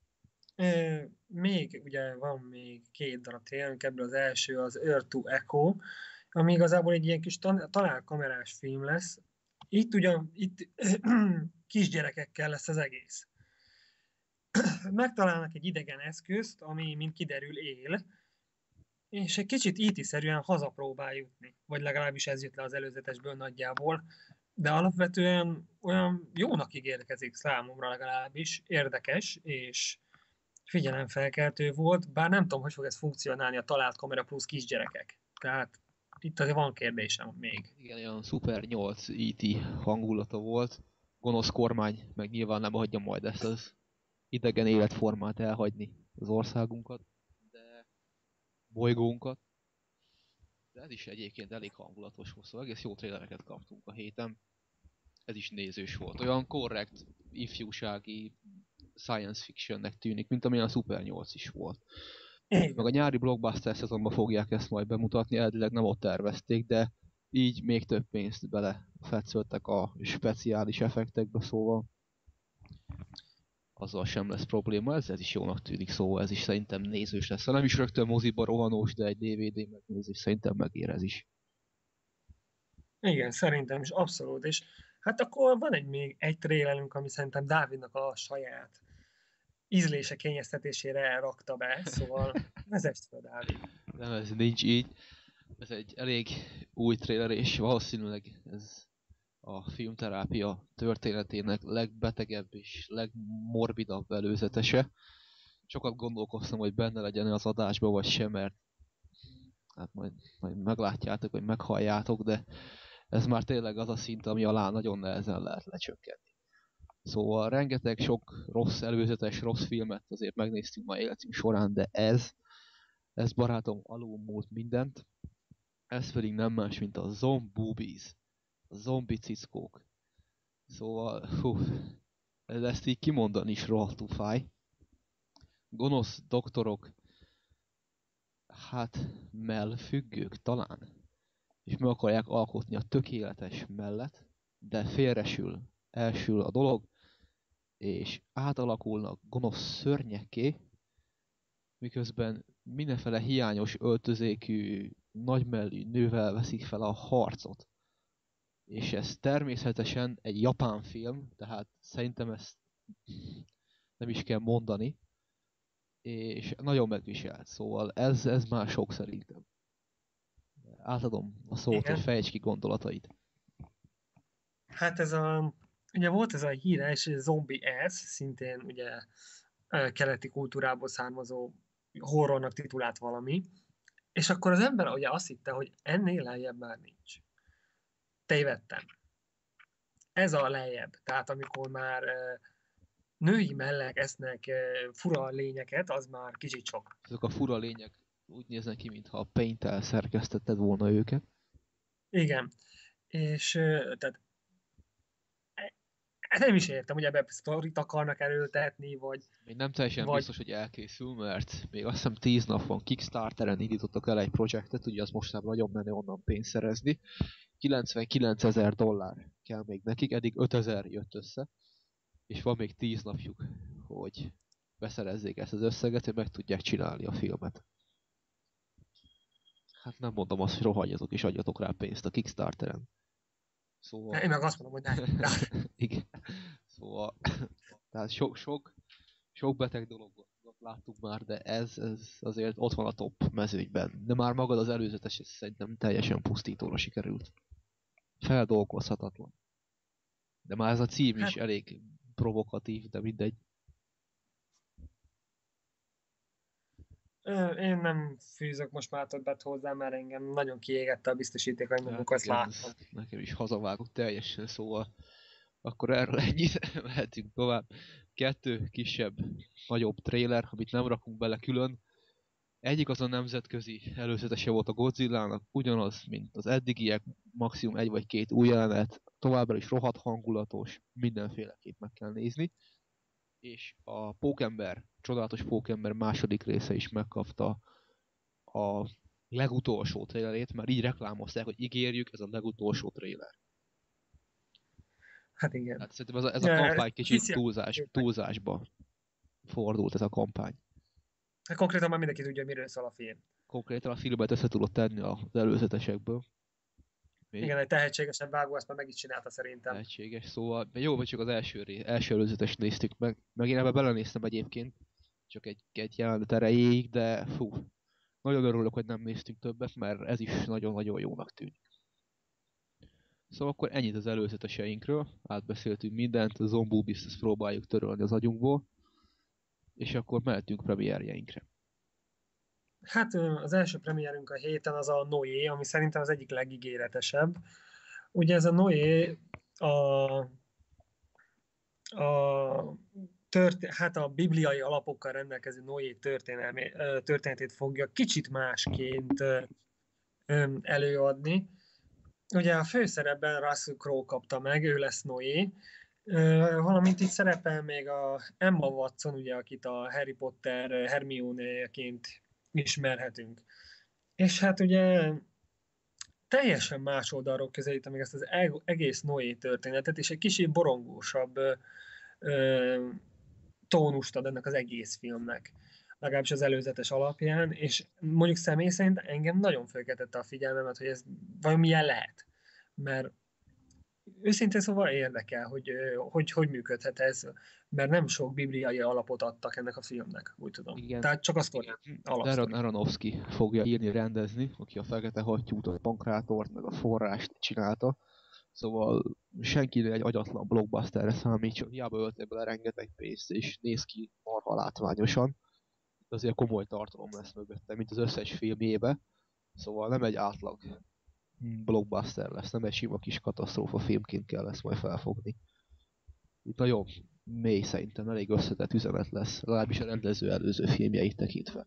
Még, ugye van még két darab tényleg, ebből az első az Earth to Echo, ami igazából egy ilyen kis találkamerás film lesz. Itt kisgyerekekkel lesz az egész. Megtalálnak egy idegen eszközt, ami, mint kiderül, él, és egy kicsit IT-szerűen hazapróbál jutni. Vagy legalábbis ez jött le az előzetesből nagyjából. De alapvetően olyan jónak ígérkezik számomra legalábbis, érdekes, és figyelemfelkeltő volt, bár nem tudom, hogy fog ez funkcionálni a talált kamera plusz kisgyerekek. Tehát itt azért van kérdésem még. Igen, olyan Super 8 E.T. hangulata volt. Gonosz kormány, meg nyilván nem hagyja majd ezt az idegen életformát elhagyni az országunkat, de bolygónkat. De ez is egyébként elég hangulatos volt, szóval egész jó trélereket kaptunk a héten. Ez is nézős volt. Olyan korrekt, ifjúsági science fictionnek tűnik, mint amilyen a Super 8 is volt. Igen. Meg a nyári blockbuster szezonban fogják ezt majd bemutatni, eredetileg nem ott tervezték, de így még több pénzt belefetszöltek a speciális effektekbe, szóval azzal sem lesz probléma, ez is jónak tűnik, szóval ez is szerintem nézős lesz. Ha nem is rögtön moziba rohanós, de egy DVD megnézés szerintem megér ez is. Igen, szerintem is abszolút. És hát akkor van még egy trélerünk, ami szerintem Dávidnak a saját ízlése kényeztetésére rakta be, szóval vezess fel, Dávid. Nem, ez nincs így. Ez egy elég új trailer, és valószínűleg ez a filmterápia történetének legbetegebb és legmorbidabb előzetese. Sokat gondolkoztam, hogy benne legyen az adásba, vagy sem, mert hát majd meglátjátok, vagy meghalljátok, de ez már tényleg az a szint, ami alá nagyon nehezen lehet lecsökkenni. Szóval rengeteg sok rossz előzetes, rossz filmet azért megnéztünk ma életünk során, de ez barátom alulmúlt mindent. Ez pedig nem más, mint a Zomboobies, a zombi cickók. Szóval, ezt így kimondani is rohadtul fáj. Gonosz doktorok, hát mellfüggők talán, és meg akarják alkotni a tökéletes mellet, de elsül a dolog, és átalakulnak gonosz szörnyekké, miközben mindenféle hiányos öltözékű, nagymellű nővel veszik fel a harcot. És ez természetesen egy japán film, tehát szerintem ezt nem is kell mondani, és nagyon megviselt, szóval ez már sok szerintem. Átadom a szót, Igen. hogy fejtsd ki gondolatait. Hát ugye volt ez a híres Zombie Ez, szintén ugye keleti kultúrából származó horrornak titulált valami, és akkor az ember ugye azt hitte, hogy ennél lejjebb már nincs. Tévedtem. Ez a lejjebb, tehát amikor már női mellek esznek fura lényeket, az már kicsit sok. Ezek a fura lények úgy néznek ki, mintha a Paint-tel szerkesztetted volna őket. Igen. És tehát nem is értem, hogy ebbe sztorit akarnak erőltetni, Még nem teljesen vagy biztos, hogy elkészül, mert még azt hiszem 10 nap van, Kickstarteren indítottak el egy projektet, ugye az mostában nagyon menő onnan pénzt szerezni. $99,000 kell még nekik, eddig 5,000 jött össze, és van még 10 napjuk, hogy beszerezzék ezt az összeget, hogy meg tudják csinálni a filmet. Hát nem mondom azt, hogy rohanjatok és adjatok rá pénzt a Kickstarteren. Szóval... én meg azt mondom, hogy nem. Igen. Szóval... Tehát sok beteg dologot láttuk már, de ez azért ott van a top mezőnyben. De már magad az előzetes szerintem teljesen pusztítóra sikerült. Feldolgozhatatlan. De már ez a cím is Hát, elég provokatív, de mindegy. Én nem fűzök most már többet hozzá, mert engem nagyon kiégette a biztosíték, hogy Hát amikor azt igen, láttam. ez nekem is hazavágott teljesen, szóval akkor erről ennyit, mehetünk tovább. 2 kisebb, nagyobb trailer, amit nem rakunk bele külön. Egyik az a nemzetközi előzetese volt a Godzillának, ugyanaz, mint az eddigiek, maximum 1 vagy 2 új jelenet, továbbra is rohadt hangulatos, mindenféleképp meg kell nézni. És a Pókember, csodálatos Pókember második része is megkapta a legutolsó trailerét, mert így reklámozták, hogy ígérjük, ez a legutolsó trailer. Hát igen. Hát szerintem ez a kampány kicsit Hiszem. túlzásba fordult ez a kampány. Hát konkrétan már mindenki tudja, miről szól a film. Konkrétan a filmet össze tudott tenni az előzetesekből. Igen, Még egy tehetségesebb vágó ezt már meg is csinálta szerintem. lehetséges, szóval jó, hogy csak az első előzetes néztük meg én ebbe belenéztem egyébként, csak egy jelenet erejéig, de fú, nagyon örülök, hogy nem néztünk többet, mert ez is nagyon-nagyon jónak tűnik. Szóval akkor ennyit az előzeteseinkről, átbeszéltünk mindent, a Zombubis ezt próbáljuk törölni az agyunkból, és akkor mehetünk premierjeinkre. Hát az első premierünk a héten az a Noé, ami szerintem az egyik legígéretesebb. Ugye ez a Noé hát a bibliai alapokkal rendelkező Noé történetét fogja kicsit másként előadni. Ugye a főszerepben Russell Crowe kapta meg, ő lesz Noé, valamint itt szerepel még a Emma Watson, ugye, akit a Harry Potter Hermione-ként ismerhetünk. És hát ugye teljesen más oldalról közelítem meg ezt az egész Noé történetet, és egy kicsit borongósabb tónust ad ennek az egész filmnek, legalábbis az előzetes alapján, és mondjuk személy szerint engem nagyon felkeltette a figyelmemet, hogy ez vajon milyen lehet. Mert őszintén szóval érdekel, hogy működhet ez, mert nem sok bibliai alapot adtak ennek a filmnek, úgy tudom. Igen, Tehát csak a sztorián, alapsztori. Aronofsky fogja írni, rendezni, aki a Fekete Hattyút, a Pankrátort, meg a Forrást csinálta. Szóval senki egy agyatlan blockbusterre számít, csak hiába ölték bele rengeteg pénzt, és néz ki marha látványosan. De azért komoly tartalom lesz mögötte, mint az összes filmjébe. Szóval nem egy átlag blockbuster lesz, nem egy sima kis katasztrófa filmként kell ezt majd felfogni. Itt nagyon mély, szerintem elég összetett üzenet lesz, legalábbis a rendező előző filmjeit tekintve.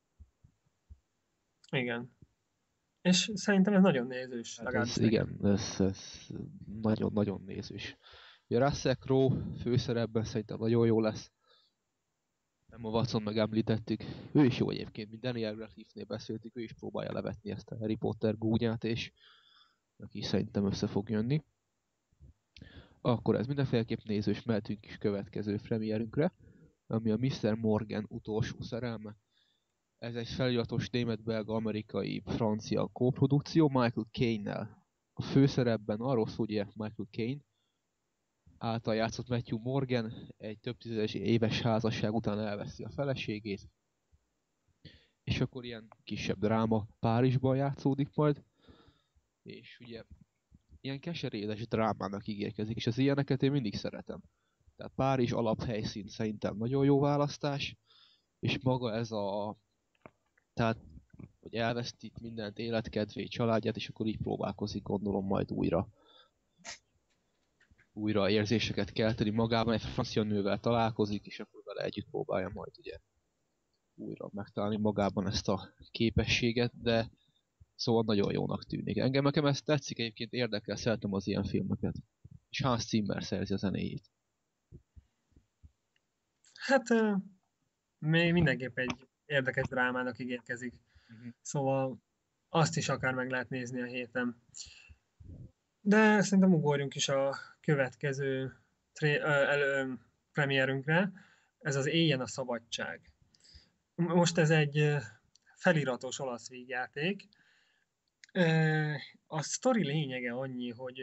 Igen. És szerintem ez nagyon nézős. Hát igen, ez nagyon-nagyon nézős. A Russell Crowe főszerepben szerintem nagyon jó lesz. Emma Watson meg említettük. Ő is jó egyébként, mint Daniel Radcliffe-nél beszéltük, ő is próbálja levetni ezt a Harry Potter gúnyát, és neki is szerintem össze fog jönni. Akkor ez mindenféleképp nézős, mehetünk is következő premierünkre, ami a Mr. Morgan utolsó szerelme. Ez egy feliratos német-belga-amerikai-francia kóprodukció Michael Caine-nel. A főszerepben arról szól, hogy Michael Caine által játszott Matthew Morgan egy több tízes éves házasság után elveszi a feleségét, és akkor ilyen kisebb dráma Párizsban játszódik majd, és ugye ilyen keserédes drámának ígérkezik, és az ilyeneket én mindig szeretem. Tehát Párizs alaphelyszín szerintem nagyon jó választás, és maga ez a... Tehát, hogy elveszti mindent, életkedvét, családját, és akkor így próbálkozik, gondolom majd újra érzéseket kelteni magában, egy francia nővel találkozik, és akkor vele együtt próbálja majd ugye újra megtalálni magában ezt a képességet, de szóval nagyon jónak tűnik. Nekem ez tetszik, egyébként érdekel, szeretem az ilyen filmeket. És Hans Zimmer szerzi a zenéjét. Hát még mindenképp egy érdekes drámának ígérkezik. Szóval azt is akár meg lehet nézni a héten. De szerintem ugorjunk is a következő premierünkre. Ez az Éljen a szabadság. Most ez egy feliratos olasz vígjáték. A sztori lényege annyi, hogy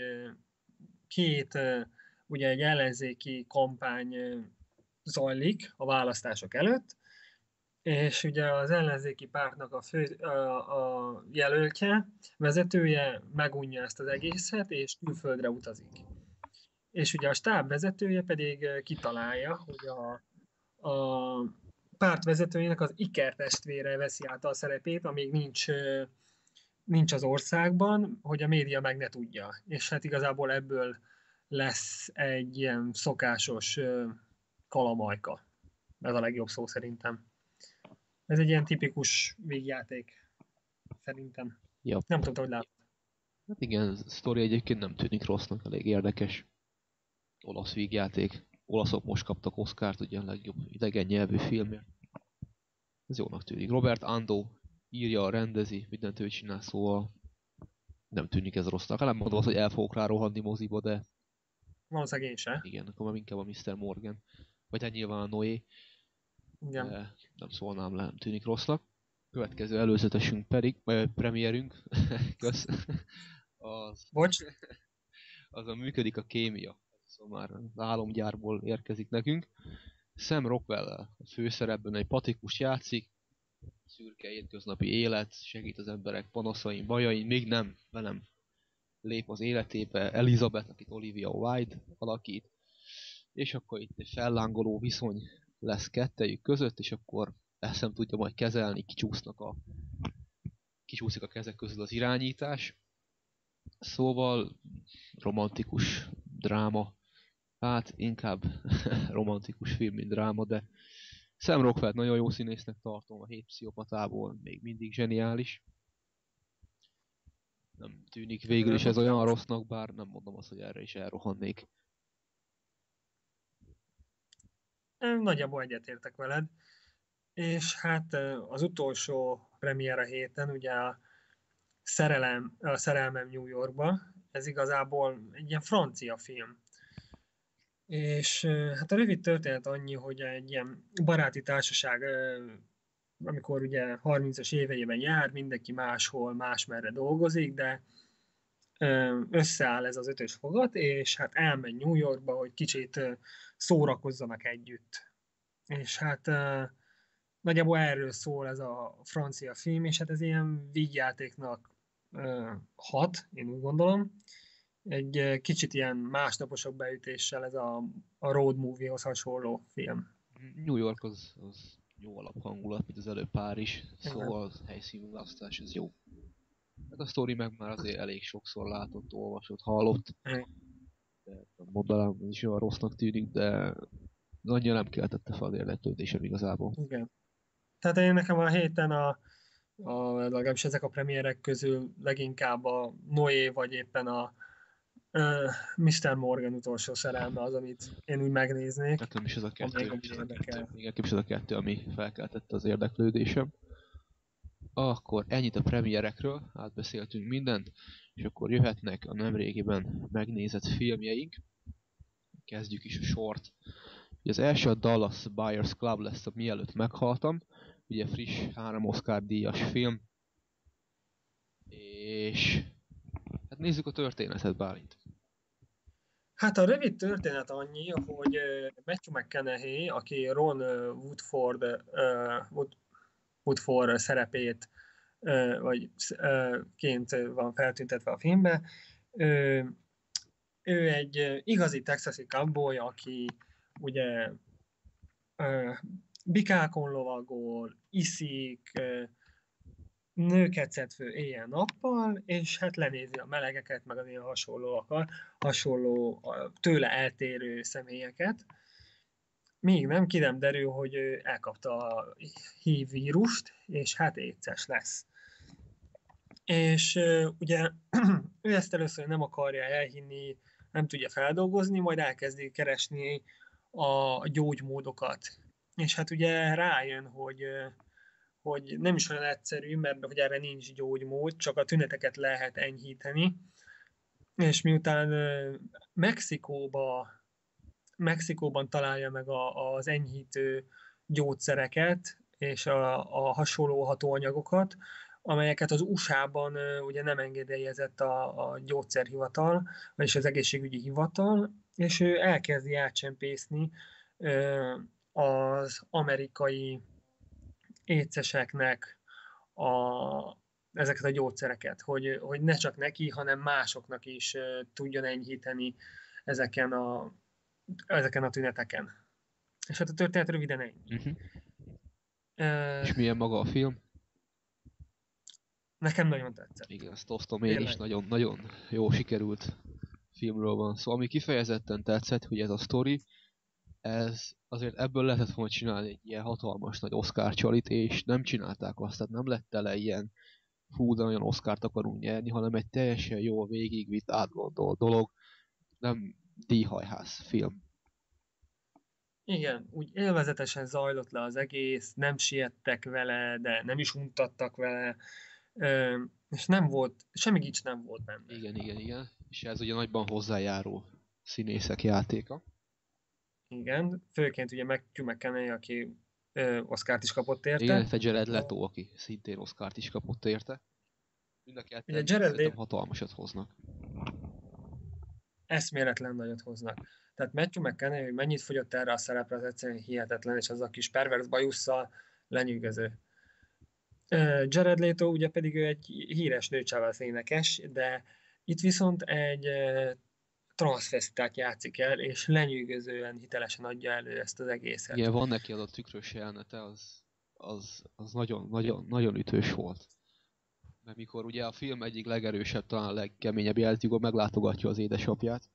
ugye egy ellenzéki kampány zajlik a választások előtt, és ugye az ellenzéki pártnak a jelöltje, vezetője megunja ezt az egészet, és külföldre utazik. És ugye a stáb vezetője pedig kitalálja, hogy a pártvezetőjének az ikertestvére veszi át a szerepét, amíg nincs az országban, hogy a média meg ne tudja. És hát igazából ebből lesz egy ilyen szokásos kalamajka. Ez a legjobb szó szerintem. Ez egy ilyen tipikus vígjáték, szerintem. Ja. Nem tudom, hogy látod. Hát igen, a sztori egyébként nem tűnik rossznak, elég érdekes. Olasz vígjáték. Olaszok most kaptak Oscart, ugye a legjobb idegen nyelvű filmért. Ez jónak tűnik. Robert Ando írja, rendezi, mindent ő csinál, szóval nem tűnik ez rossznak. Nem mondom azt, hogy el fogok rá rohanni moziba, de Valószínűleg én se. igen, akkor már inkább a Mr. Morgan. Vagy hát nyilván a Noé. Igen. De nem szólnám le, nem tűnik rossznak. Következő előzetesünk pedig, vagy premierünk, kösz, Bocs? azon működik a kémia. Szóval már az álomgyárból érkezik nekünk. Sam Rockwell a főszerepben egy patikus játszik, szürke hétköznapi élet, segít az emberek panaszain, bajain, még nem velem lép az életébe Elizabeth, akit Olivia Wilde alakít, és akkor itt egy fellángoló viszony lesz kettejük között, és akkor ezt nem tudja majd kezelni, kicsúszik a kezek közül az irányítás. Szóval romantikus dráma, hát inkább romantikus film, mint dráma, de Sam Rockwell nagyon jó színésznek tartom, a 7 pszichopatából még mindig zseniális. Nem tűnik végül is ez olyan rossznak, bár nem mondom azt, hogy erre is elrohannék. Nagyjából egyetértek veled. És hát az utolsó premier a héten, ugye a Szerelmem New Yorkba, ez igazából egy ilyen francia film. És hát a rövid történet annyi, hogy egy ilyen baráti társaság, amikor ugye 30-as éveiben jár, mindenki máshol, másmerre dolgozik, de összeáll ez az ötös fogat, és hát elmegy New Yorkba, hogy kicsit szórakozzanak együtt. És hát nagyjából erről szól ez a francia film, és hát ez ilyen vígjátéknak hat, én úgy gondolom. Egy kicsit ilyen másnaposabb beütéssel ez a road movie-hoz hasonló film. New York az jó alaphangulat, mint az előbb Párizs, szóval az helyszínválasztás ez jó. Hát a sztori meg már azért elég sokszor látott, olvasott, hallott. De nem mondanám, ez is olyan rossznak tűnik, de annyira nem keltette fel az érdeklődésem igazából. Igen. Tehát én nekem a héten legalábbis ezek a premierek közül leginkább a Noé, vagy éppen a Mr. Morgan utolsó szerelme az, amit én úgy megnéznék. Nekem is ez a kettő, nekem is ez a kettő, ami felkeltette az érdeklődésem. Akkor ennyit a premierekről, átbeszéltünk mindent, és akkor jöhetnek a nemrégiben megnézett filmjeink. Kezdjük is a sort. Ugye az első a Dallas Buyers Club lesz, a Mielőtt meghaltam. Ugye friss 3 Oscar díjas film. És hát nézzük a történetet, Bálint. Hát a rövid történet annyi, hogy Matthew McConaughey, aki Ron Woodford szerepét vagy ként van feltüntetve a filmben, ő egy igazi texasi cowboy, aki ugye bikákon lovagol, iszik, nőket szedfő éjjel-nappal, és hát lenézi a melegeket, meg az ilyen hasonló tőle eltérő személyeket. Még nem derül, hogy ő elkapta a HIV vírust, és hát éces lesz. És ugye ő ezt először nem akarja elhinni, nem tudja feldolgozni, majd elkezdi keresni a gyógymódokat. És hát ugye rájön, hogy nem is olyan egyszerű, mert hogy erre nincs gyógymód, csak a tüneteket lehet enyhíteni. És miután Mexikóban találja meg az enyhítő gyógyszereket és a hasonló hatóanyagokat, amelyeket az USA-ban ugye nem engedélyezett a gyógyszerhivatal, vagyis az egészségügyi hivatal, és ő elkezdi átcsempészni az amerikai éceseknek ezeket a gyógyszereket, hogy ne csak neki, hanem másoknak is tudjon enyhíteni ezeken a tüneteken. És hát a történet röviden ennyi. És milyen maga a film? Nekem nagyon tetszett. Igen, ezt osztom én is, Tényleg. nagyon-nagyon jó sikerült filmről van szó. Ami kifejezetten tetszett, hogy ez a sztori, ez azért ebből lehetett volna csinálni egy ilyen hatalmas nagy Oscar csalit, és nem csinálták azt, tehát nem lett tele ilyen hú, de olyan Oscart akarunk nyerni, hanem egy teljesen jó végigvitt, átgondolt dolog, nem díjhajház film. Igen, úgy élvezetesen zajlott le az egész, nem siettek vele, de nem is untattak vele, és nem volt, semmi gics nem volt benne. Igen. És ez ugye nagyban hozzájáró színészek játéka. Igen, főként ugye Matthew McConaughey, aki Oscart is kapott Igen, érte. illetve Jared Leto, aki szintén Oscart is kapott érte. Mind a Ugye ketten Jared szerintem Leto hatalmasat hoznak. eszméletlen nagyot hoznak. Tehát Matthew McConaughey, hogy mennyit fogyott erre a szerepre, az egyszerűen hihetetlen, és az a kis pervers bajusszal lenyűgöző. Jared Leto ugye pedig ő egy híres nőcsávász énekes, de itt viszont egy transzvestitát játszik el, és lenyűgözően hitelesen adja elő ezt az egészet. Igen, van neki az a tükrös jelenete, az nagyon ütős volt. Mert mikor ugye a film egyik legerősebb, talán a legkeményebb jelzőgó meglátogatja az édesapját,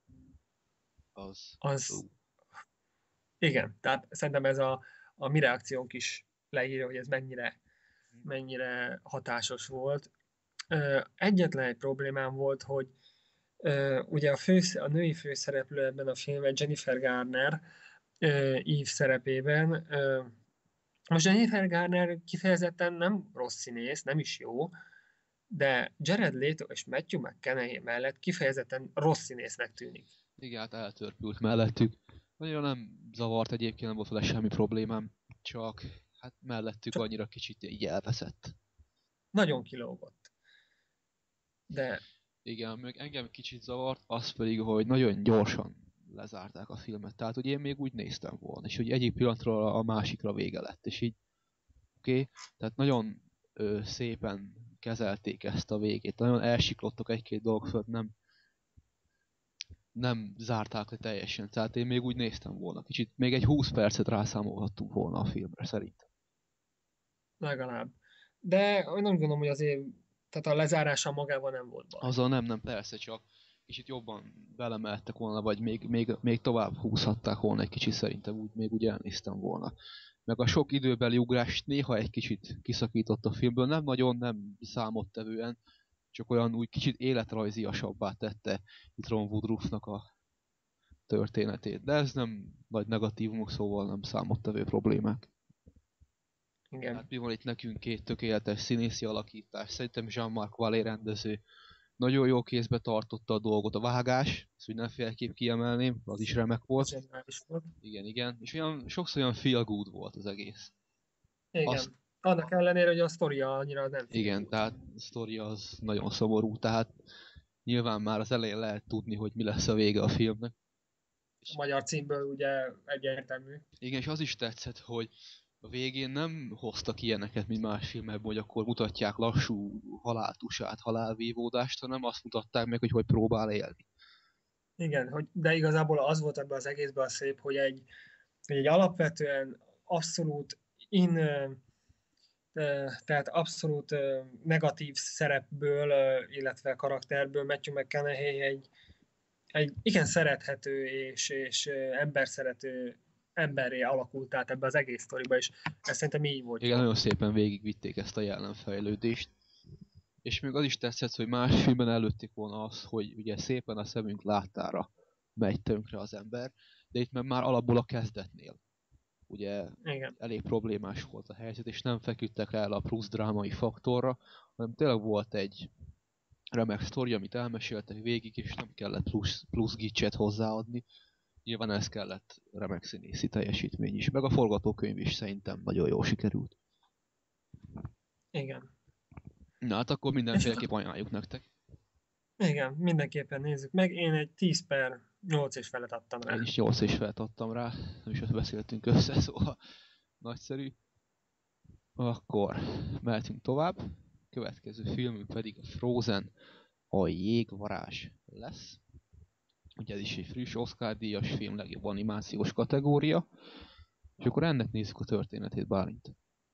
az... Az, igen, tehát szerintem ez a mi reakciónk is leírja, hogy ez mennyire hatásos volt. Egyetlen egy problémám volt, hogy ugye a női főszereplő ebben a filmben Jennifer Garner Eve szerepében. Most Jennifer Garner kifejezetten nem rossz színész, nem is jó, de Jared Leto és Matthew McConaughey mellett kifejezetten rossz színésznek tűnik. Igen, hát eltörpült mellettük. Nagyon nem zavart egyébként, nem volt vele semmi problémám, csak hát mellettük Csak annyira kicsit így elveszett. nagyon kilógott. De Igen, meg engem kicsit zavart, az pedig, hogy nagyon gyorsan lezárták a filmet. Tehát, hogy én még úgy néztem volna, és hogy egyik pillanatról a másikra vége lett, és így oké, tehát nagyon szépen kezelték ezt a végét. Nagyon elsiklottak egy-két dolog fölött, nem zárták le teljesen. Tehát én még úgy néztem volna. Kicsit még egy 20 percet rászámolhattunk volna a filmre, szerintem. legalább. De nem gondolom, hogy azért, tehát a lezárása magában nem volt baj. Azzal nem, persze, csak kicsit jobban belemeltek volna, vagy még tovább húzhatták volna egy kicsit, szerintem még úgy elnéztem volna. Meg a sok időbeli ugrást néha egy kicsit kiszakított a filmből, nem nagyon, nem számottevően, csak olyan úgy kicsit életrajziasabbá tette itt Ron Woodruffnak a történetét. De ez nem nagy negatívum, szóval nem számottevő problémák. Igen. Hát mi van itt nekünk két tökéletes színészi alakítás. Szerintem Jean-Marc Vallée rendező nagyon jó kézbe tartotta a dolgot. A vágás, ezt úgy nem félképp kiemelném, az is remek volt. Zseniális volt. Igen. És sokszor olyan feel good volt az egész. Igen. Annak ellenére, hogy a sztoria annyira nem Igen, feel tehát a sztori az nagyon szomorú, tehát nyilván már az elején lehet tudni, hogy mi lesz a vége a filmnek. a magyar címből ugye egyértelmű. Igen, és az is tetszett, hogy a végén nem hoztak ilyeneket, mint más filmekben, hogy akkor mutatják lassú haláltusát, halálvívódást, hanem azt mutatták meg, hogy próbál élni. Igen, de igazából az volt ebben az egészben a szép, hogy egy alapvetően abszolút tehát abszolút negatív szerepből, illetve karakterből Matthew McConaughey egy igen szerethető és emberszerető emberré alakult át ebbe az egész sztoriba, és ez szerintem így volt. Igen, nagyon szépen végigvitték ezt a jelenfejlődést. És még az is tetszett, hogy más filmben előtték volna az, hogy ugye szépen a szemünk láttára megy tönkre az ember, de itt meg már alapból a kezdetnél. Ugye Igen. elég problémás volt a helyzet, és nem feküdtek el a plusz drámai faktorra, hanem tényleg volt egy remek sztori, amit elmeséltek végig, és nem kellett plusz gicset hozzáadni. Nyilván ez kellett remek színészi teljesítmény is, meg a forgatókönyv is szerintem nagyon jól sikerült. Igen. Na hát akkor mindenféleképp ajánljuk nektek. Igen, mindenképpen nézzük meg. Én egy 10/8 és felet adtam rá. Én is 8 és felt adtam rá, nem is beszéltünk össze, szóval nagyszerű. Akkor mehetünk tovább. Következő filmünk pedig a Frozen, a jégvarázs lesz. Ugye ez is egy friss Oscar-díjas film, legjobb animációs kategória. És akkor ennek nézzük a történetét, Bálint.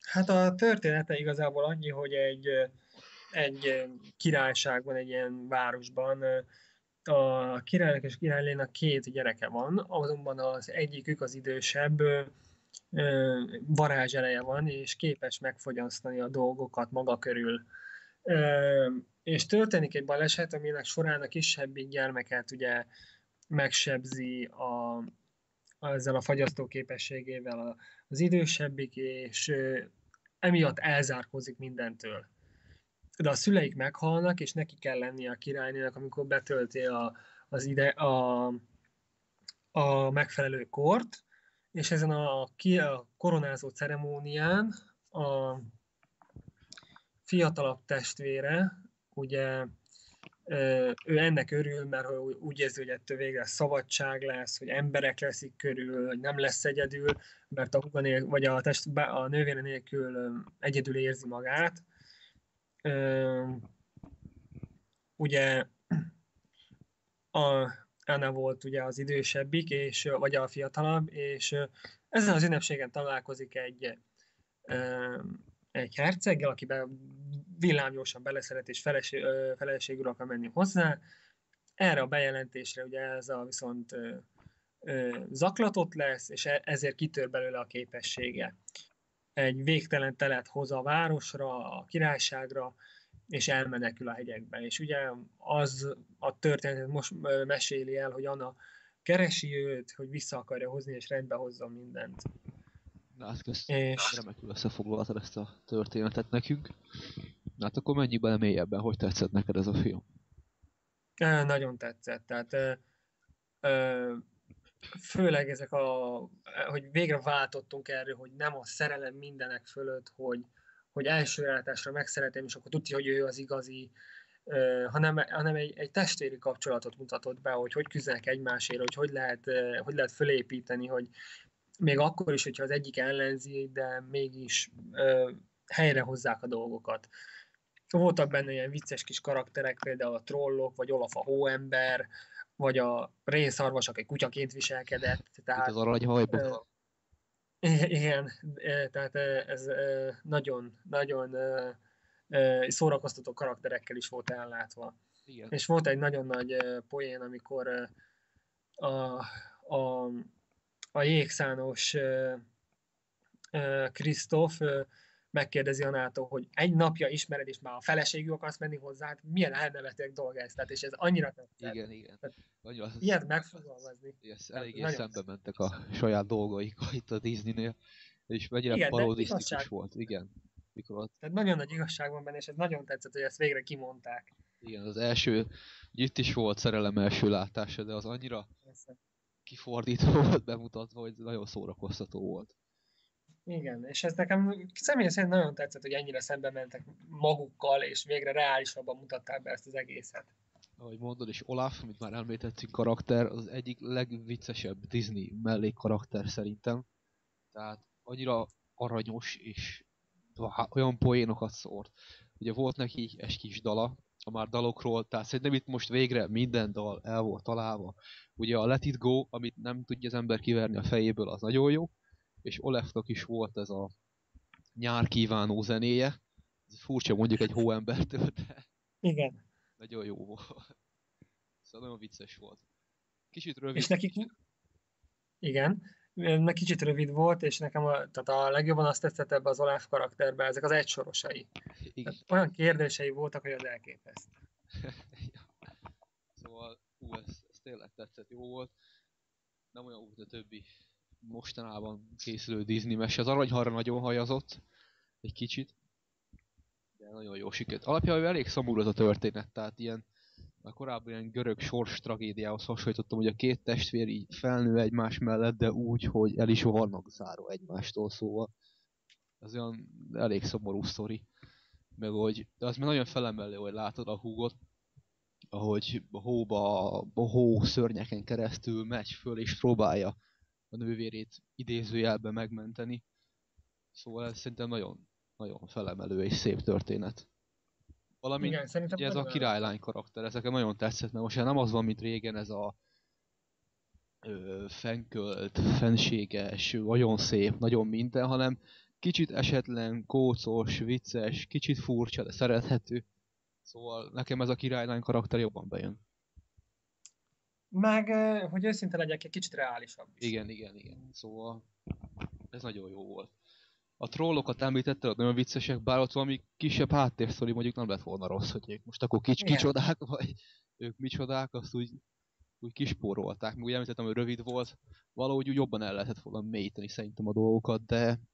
Hát a története igazából annyi, hogy egy királyságban, egy ilyen városban a királynak és királylénak két gyereke van, azonban az egyikük, az idősebb, varázsereje van, és képes megfogyasztani a dolgokat maga körül. És történik egy baleset, aminek során a kisebbik gyermeket ugye megsebzi ezzel a fagyasztó képességével az idősebbik, és emiatt elzárkózik mindentől. De a szüleik meghalnak, és neki kell lennie a királynének, amikor betölti a megfelelő kort, és ezen a koronázó ceremónián a fiatalabb testvére, ugye ő ennek örül, mert úgy érzi, hogy ettől végre szabadság lesz, hogy emberek leszik körül, hogy nem lesz egyedül, mert a húga vagy a nővére nélkül egyedül érzi magát. Ugye Anna volt ugye az idősebbik, vagy a fiatalabb, és ezen az ünnepségen találkozik egy herceggel, akiben villámgyorsan beleszeret, és feleségül akar menni hozzá. Erre a bejelentésre ugye ez a viszont zaklatott lesz, és ezért kitör belőle a képessége. Egy végtelen telet hoz a városra, a királyságra, és elmenekül a hegyekbe. És ugye az a történetet most meséli el, hogy Anna keresi őt, hogy vissza akarja hozni, és rendbe hozza mindent. Na, hát És remekül összefoglaltad ezt a történetet nekünk. Na, hát akkor menjünk bele mélyebben, hogy tetszett neked ez a film? nagyon tetszett. Tehát főleg ezek hogy végre váltottunk erről, hogy nem a szerelem mindenek fölött, hogy első látásra megszeretem, és akkor tudja, hogy ő az igazi, hanem egy testvéri kapcsolatot mutatott be, hogy küzdenek egymásért, hogy lehet fölépíteni, hogy még akkor is, hogyha az egyik ellenzi, de mégis helyre hozzák a dolgokat. Voltak benne ilyen vicces kis karakterek, például a trollok, vagy Olaf a hóember, vagy a rénszarvas, aki kutyaként viselkedett. Itt az Tehát aranyhajba. igen, tehát ez nagyon, nagyon szórakoztató karakterekkel is volt ellátva. Igen. És volt egy nagyon nagy poén, amikor a, a, a jégszános Krisztóf megkérdezi Anától, hogy egy napja ismered, és már a feleségül akarsz menni hozzá, hát milyen elnevetőek dolga ez, tehát, és ez annyira tetszett. Igen, igen. Annyira, Ilyet megfogalmazni. yes, Tehát eléggé nagyon szembe mentek a saját dolgaikkal itt a Disneynél, és mennyire igen, de parodisztikus igazság. volt, igen. Mikor ott, Tehát nagyon nagy igazság van benne, és ez nagyon tetszett, hogy ezt végre kimondták. igen, az első, itt is volt szerelem első látása, de az annyira kifordítva volt bemutatva, hogy nagyon szórakoztató volt. Igen, és ez nekem személy szerint nagyon tetszett, hogy ennyire szembe mentek magukkal, és végre reálisabban mutatták be ezt az egészet. Ahogy mondod, és Olaf, amit már említettünk karakter, az egyik legviccesebb Disney mellékkarakter szerintem. Tehát annyira aranyos, és olyan poénokat szórt. Ugye volt neki egy kis dala, a már dalokról, tehát szerintem itt most végre minden dal el volt találva. Ugye a Let It Go, amit nem tudja az ember kiverni a fejéből, az nagyon jó, és Olafnak is volt ez a nyár kívánó zenéje. Ez furcsa mondjuk egy hóembertől, de Igen. nagyon jó volt. Szóval nagyon vicces volt. Kicsit És rövid. nekik, igen, meg kicsit rövid volt, és nekem tehát a legjobban azt tetszett ebbe az Olaf karakterbe, ezek az egysorosai. Igen. Tehát olyan kérdései voltak, hogy az elképeszt. Szóval, ez tényleg tetszett, jó volt. Nem olyan úgy, a többi mostanában készülő Disney mese. Az aranyhalra nagyon hajazott, egy kicsit, de nagyon jó sikerült. Alapjában elég szomorú az a történet, tehát ilyen, már korábban ilyen görög sors tragédiához hasonlítottam, hogy a két testvér így felnő egymás mellett, de úgy, hogy el is vannak zárva egymástól, szóval ez olyan elég szomorú sztori. Meg hogy, de az már nagyon felemelő, hogy látod a húgot, ahogy a hó szörnyeken keresztül megy föl és próbálja a nővérét idézőjelben megmenteni. Szóval ez szerintem nagyon, nagyon felemelő és szép történet. Valamint Igen, szerintem ugye ez a nagyon királylány karakter, ezek nagyon tetszett, mert most már nem az van, mint régen, ez a fenkölt, fenséges, nagyon szép, nagyon minden, hanem kicsit esetlen, kócos, vicces, kicsit furcsa, de szerethető. Szóval nekem ez a királylány karakter jobban bejön. Meg, hogy őszinte legyek, egy kicsit reálisabb is. Igen. Szóval ez nagyon jó volt. A trollokat említetted, ott nagyon viccesek, bár ott valami kisebb háttérsztori mondjuk nem lett volna rossz, hogy ők most akkor kicsodák, vagy ők micsodák, azt úgy kispórolták. Meg úgy említettem, hogy rövid volt, valahogy úgy jobban el lehetett volna mélyíteni szerintem a dolgokat,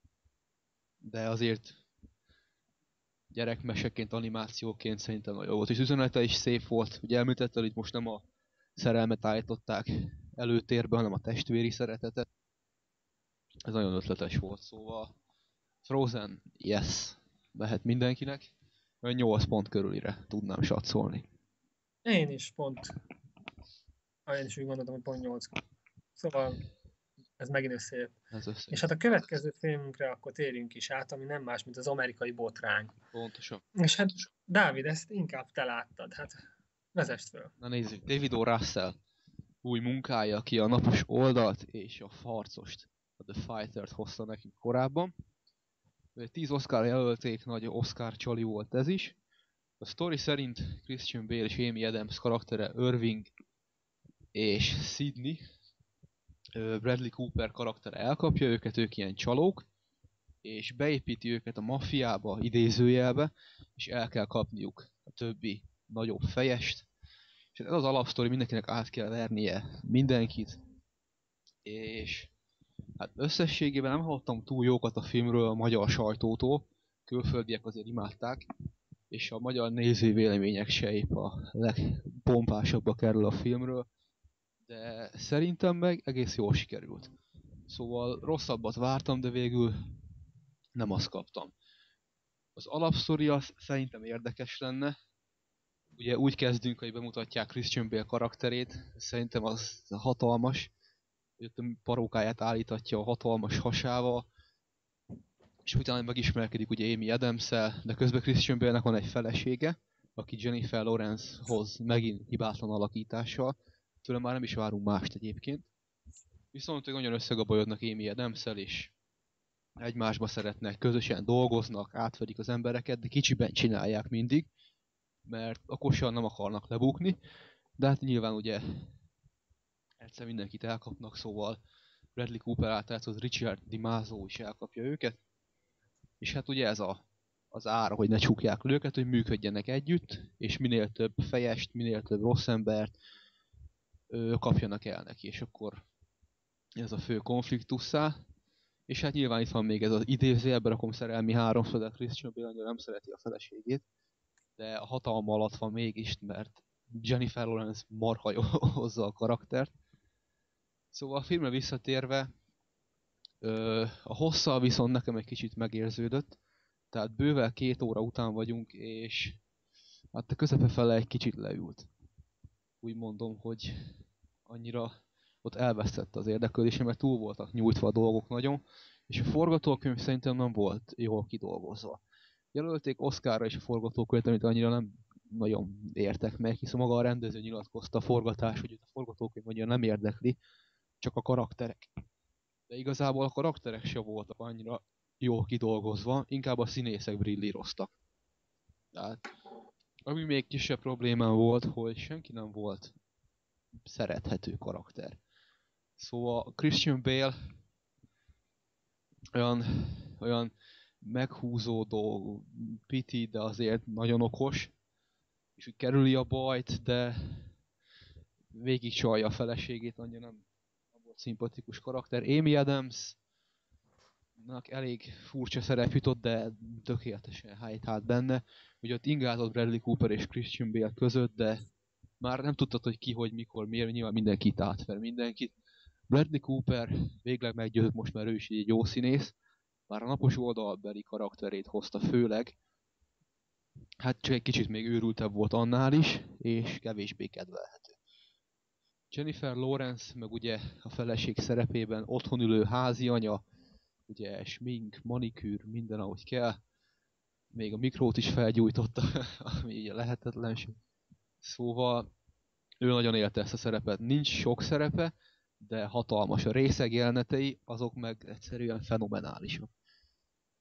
de azért gyerekmeseként, animációként szerintem nagyon jó volt. És üzenete is szép volt. Ugye említetted, hogy most nem a szerelmet állították előtérbe, hanem a testvéri szeretetet. Ez nagyon ötletes volt, szóval Frozen, yes, lehet mindenkinek. Olyan 8 pont körülire tudnám satszolni. Én is pont. Én is úgy gondoltam, hogy pont 8. Szóval ez megint szép. És hát a következő filmünkre akkor térjünk is át, ami nem más, mint az Amerikai Botrány. Pontosan. És hát Dávid, ezt inkább te láttad, hát vezest föl. Na nézzük, David O. Russell új munkája, aki a Napos Oldalt és a Farcost, a The Fighter-t hozta nekünk korábban. 10 Oscar jelölték, nagy Oscar csali volt ez is. A sztori szerint Christian Bale és Amy Adams karaktere Irving és Sydney, Bradley Cooper karaktere elkapja őket, ők ilyen csalók, és beépíti őket a maffiába, idézőjelbe, és el kell kapniuk a többi nagyobb fejest. És ez az alapsztori, mindenkinek át kell vernie mindenkit, és hát összességében nem hallottam túl jókat a filmről a magyar sajtótól, külföldiek azért imádták, és a magyar néző vélemények se épp a legpompásabbba kerül a filmről, de szerintem meg egész jól sikerült. Szóval rosszabbat vártam, de végül nem azt kaptam. Az alapsztori az szerintem érdekes lenne. Ugye úgy kezdünk, hogy bemutatják Christian Bale karakterét, szerintem az hatalmas, hogy a parókáját állítatja a hatalmas hasával, és utána megismerkedik ugye Amy Adams-szel, de közben Christian Bale-nek van egy felesége, aki Jennifer Lawrence-hoz megint hibátlan alakítással, tőle már nem is várunk mást egyébként. Viszont ők nagyon összegabajodnak Amy Adams-szel, és egymásba szeretnek, közösen dolgoznak, átverik az embereket, de kicsiben csinálják mindig, mert okosan nem akarnak lebukni, de hát nyilván ugye egyszer mindenkit elkapnak, szóval Bradley Cooper által játszott Richard DiMaggio is elkapja őket, és hát ugye ez az ára, hogy ne csukják le őket, hogy működjenek együtt, és minél több fejest, minél több rossz embert kapjanak el neki, és akkor ez a fő konfliktusszá. És hát nyilván itt van még ez az idézőjelbe rakom szerelmi háromszor, de Christian Bale annyira nem szereti a feleségét, de a hatalma alatt van mégis, mert Jennifer Lawrence marha jó hozza a karaktert. Szóval a filmre visszatérve, a hosszal viszont nekem egy kicsit megérződött, tehát bővel 2 óra után vagyunk, és hát a közepe fele egy kicsit leült. Úgy mondom, hogy annyira ott elvesztette az érdeklődésem, mert túl voltak nyújtva a dolgok nagyon, és a forgatókönyv szerintem nem volt jól kidolgozva. Jelölték Oscarra és a forgatókönyvet, amit annyira nem nagyon értek meg, hiszen maga a rendező nyilatkozta a forgatás, hogy a forgatókönyv annyira nem érdekli, csak a karakterek. De igazából a karakterek se voltak annyira jól kidolgozva, inkább a színészek brillíroztak. Tehát, ami még kisebb problémám volt, hogy senki nem volt szerethető karakter. Szóval Christian Bale olyan meghúzódó, piti, de azért nagyon okos, és úgy kerüli a bajt, de végig csalja a feleségét, annyira nem volt szimpatikus karakter. Amy Adamsnak elég furcsa szerep jutott, de tökéletesen helytált benne. Ugye ott ingázott Bradley Cooper és Christian Bale között, de már nem tudtad, hogy ki, hogy, mikor, miért, nyilván mindenkit átver mindenkit. Bradley Cooper végleg meggyőzött, most már ő is egy jó színész, bár a Napos Oldalbeli karakterét hozta főleg, hát csak egy kicsit még őrültebb volt annál is, és kevésbé kedvelhető. Jennifer Lawrence meg ugye a feleség szerepében otthon ülő házianya, ugye smink, manikűr, minden ahogy kell, még a mikrót is felgyújtotta, ami ugye lehetetlenség. Szóval ő nagyon élte ezt a szerepet. Nincs sok szerepe, de hatalmas. A részeg jelenetei, azok meg egyszerűen fenomenálisak.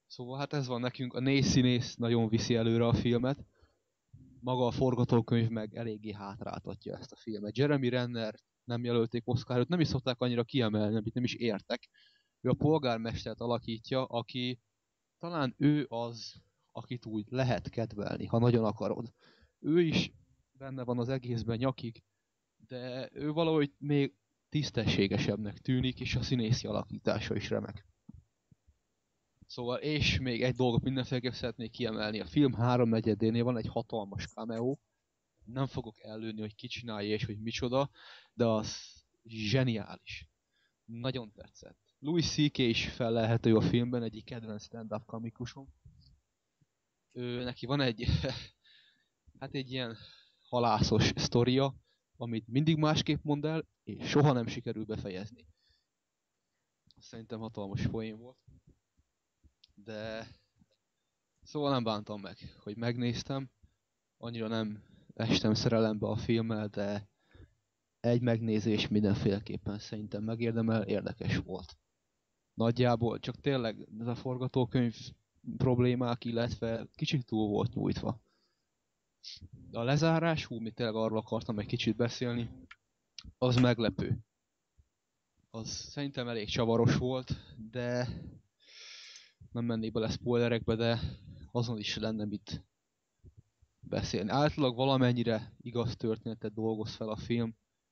Szóval hát ez van nekünk, a 4 színész nagyon viszi előre a filmet, maga a forgatókönyv meg eléggé hátráltatja ezt a filmet. Jeremy Renner nem jelölték Oscarot, nem is szokták annyira kiemelni, amit nem is értek. Ő a polgármestert alakítja, aki talán ő az, akit úgy lehet kedvelni, ha nagyon akarod. Ő is benne van az egészben nyakig, de ő valahogy még tisztességesebbnek tűnik, és a színészi alakítása is remek. Szóval, és még egy dolgot mindenféleképp szeretnék kiemelni. A film 3/4-nél van egy hatalmas cameo. Nem fogok előni, hogy ki csinálja és hogy micsoda, de az zseniális. Nagyon tetszett. Louis C.K. is fellelhető a filmben, egyik kedvenc stand-up komikusom. Neki van egy, hát egy ilyen halászos sztoria, amit mindig másképp mond el, és soha nem sikerül befejezni. Szerintem hatalmas poén volt. De szóval nem bántam meg, hogy megnéztem. Annyira nem estem szerelembe a filmmel, de egy megnézés mindenféleképpen szerintem megérdemel, érdekes volt. Nagyjából csak tényleg ez a forgatókönyv problémák, illetve kicsit túl volt nyújtva. De a lezárás, mi tényleg arról akartam egy kicsit beszélni, az meglepő. Az szerintem elég csavaros volt, de nem mennék bele spoilerekbe, de azon is lenne mit beszélni. Általában valamennyire igaz történetet dolgoz fel a film.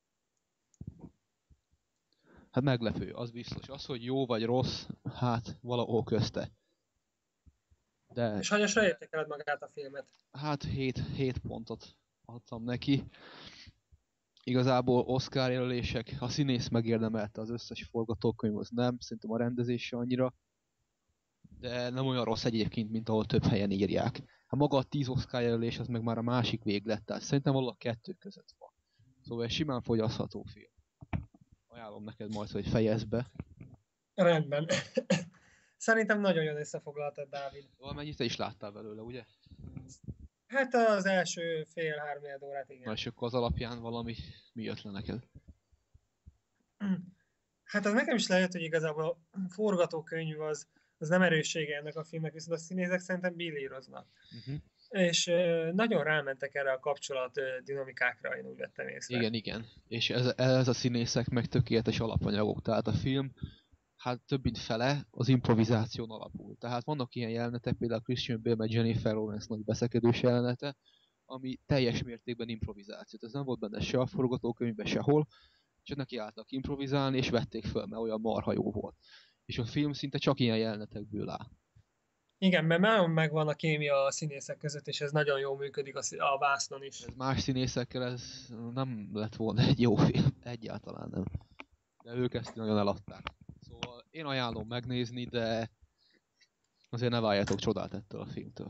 Hát meglepő, az biztos. Az, hogy jó vagy rossz, hát valahol közte. De És hanyasra értékeled magát a filmet? hát 7 pontot adtam neki. Igazából Oscar jelölések, a színész megérdemelte, az összes forgatókönyv az nem, szerintem a rendezése annyira. De nem olyan rossz egyébként, mint ahol több helyen írják. Hát maga a 10 Oscar jelölés az meg már a másik véglet, tehát szerintem valahol a kettő között van. Szóval egy simán fogyasztható film. Ajánlom neked majd, hogy fejezd be. Rendben. Szerintem nagyon jól összefoglaltad, Dávid. Valamennyit te is láttál belőle, ugye? Hát az első fél-három órát, igen. Na és akkor az alapján mi jött le neked? Hát az nekem is lehet, hogy igazából a forgatókönyv az nem erőssége ennek a filmnek, viszont a színészek szerintem billíroznak. És nagyon rámentek erre a kapcsolat dinamikákra, én úgy vettem észre. Igen. És ez a színészek meg tökéletes alapanyagok. Tehát a film, hát több mint fele az improvizáción alapul. Tehát vannak ilyen jelenetek, például Christian Bale meg Jennifer Lawrence nagy beszekedős jelenete, ami teljes mértékben improvizáció. Ez nem volt benne se a forgatókönyvben, sehol, csak neki álltak improvizálni, és vették föl, mert olyan marha jó volt. És a film szinte csak ilyen jelenetekből áll. Igen, mert már megvan a kémia a színészek között, és ez nagyon jól működik a vásznon is. Ez más színészekkel ez nem lett volna egy jó film, egyáltalán nem. De ők ezt nagyon eladták. Szóval én ajánlom megnézni, de azért ne várjátok csodát ettől a filmtől.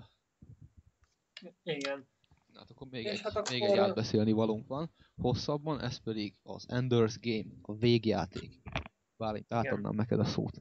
Igen. Na, hát akkor még egy átbeszélni valónk van. Hosszabban, ez pedig az Ender's Game, a végjáték. Bálint, átadnám neked a szót.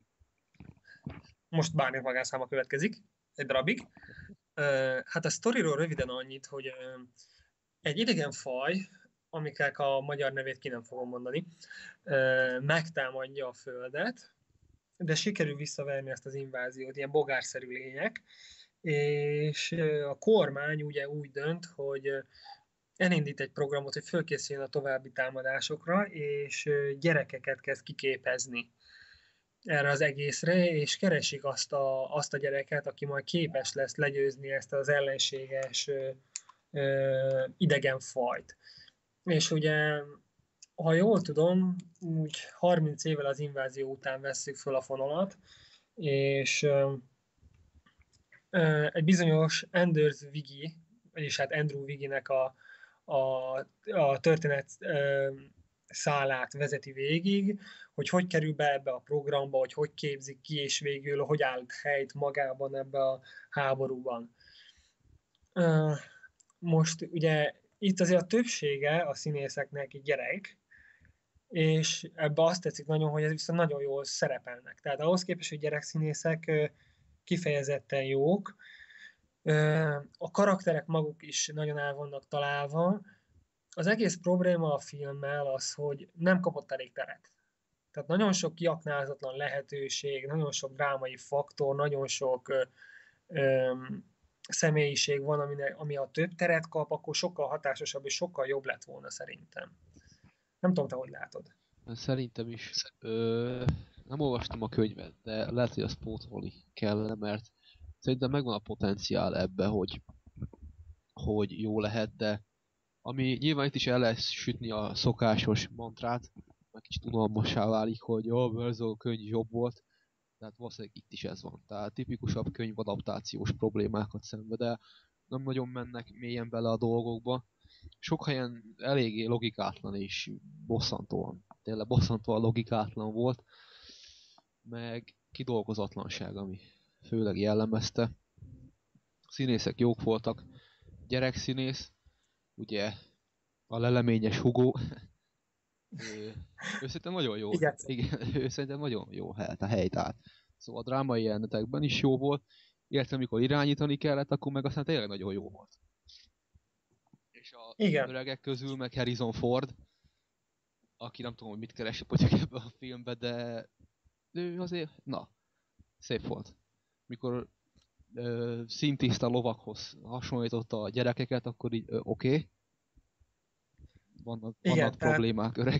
Most Bálint magánszáma következik, egy darabig. Hát a sztoriról röviden annyit, hogy egy idegen faj, amiknek a magyar nevét ki nem fogom mondani, megtámadja a Földet, de sikerül visszaverni ezt az inváziót, ilyen bogárszerű lények, és a kormány ugye úgy dönt, hogy elindít egy programot, hogy fölkészüljön a további támadásokra, és gyerekeket kezd kiképezni erre az egészre, és keresik azt a gyereket, aki majd képes lesz legyőzni ezt az ellenséges idegen fajt. És ugye, ha jól tudom, úgy 30 évvel az invázió után vesszük föl a fonalat, és egy bizonyos Anders Wiggy, vagyis hát Andrew Wiggynek a történet szálát vezeti végig, hogy kerül be ebbe a programba, hogy képzik ki, és végül hogy áll helyt magában ebbe a háborúban. Most ugye itt azért a többsége a színészeknek gyerek, és ebbe azt tetszik nagyon, hogy ez viszont nagyon jól szerepelnek. Tehát ahhoz képest, hogy gyerekszínészek kifejezetten jók, a karakterek maguk is nagyon el vannak találva. Az egész probléma a filmmel az, hogy nem kapott elég teret. Tehát nagyon sok kiaknázatlan lehetőség, nagyon sok drámai faktor, nagyon sok személyiség van, ami a több teret kap, akkor sokkal hatásosabb és sokkal jobb lett volna szerintem. Nem tudom, te hogy látod. Szerintem is. Nem olvastam a könyvet, de lehet, hogy azt pótolni kellene, mert szerintem megvan a potenciál ebbe, hogy jó lehet, de ami nyilván itt is el lehet sütni a szokásos mantrát, meg kicsit unalmassá válik, hogy jó, ez a könyv jobb volt, tehát valószínűleg itt is ez van. Tehát tipikusabb könyvadaptációs problémákat szenved el, nem nagyon mennek mélyen bele a dolgokba. Sok helyen eléggé logikátlan és bosszantóan, tényleg bosszantóan logikátlan volt, meg kidolgozatlanság, ami főleg jellemezte. A színészek jók voltak, gyerekszínész, ugye a leleményes Hugo, ő szerintem nagyon jó, Igen. igen, ő szerintem nagyon jó a helyt állt. Szóval a drámai jelenetekben is jó volt, illetve amikor irányítani kellett, akkor meg aztán tényleg nagyon jó volt. És a Igen. öregek közül meg Harrison Ford, aki nem tudom, hogy mit keresett mondjuk ebben a filmben, de ő azért, na, szép volt. Mikor szintiszta lovakhoz hasonlította a gyerekeket, akkor így oké. Vannak Igen, tehát problémák, öreg.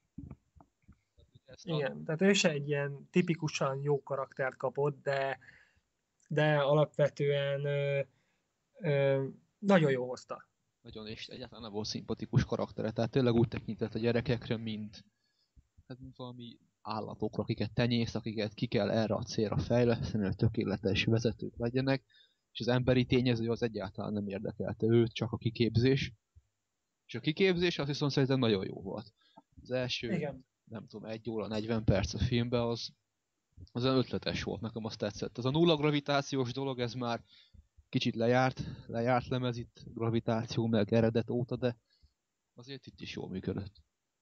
igen, tehát ő se egy ilyen tipikusan jó karaktert kapott, de alapvetően nagyon jó hozta. Nagyon, és egyáltalán nem volt szimpatikus karaktere, tehát tényleg úgy tekintett a gyerekekre, mint valami állatokra, akiket tenyészt, akiket ki kell erre a célra fejleszteni, hogy tökéletes vezetők legyenek, és az emberi tényező az egyáltalán nem érdekelte őt, csak a kiképzés. És a kiképzés azt viszont szerintem nagyon jó volt. Az első, Igen. nem tudom, 1 óra 40 perc a filmben, az olyan ötletes volt, nekem azt tetszett. Az a nulla gravitációs dolog, ez már kicsit lejárt lemez itt gravitáció meg eredet óta, de azért itt is jól működött.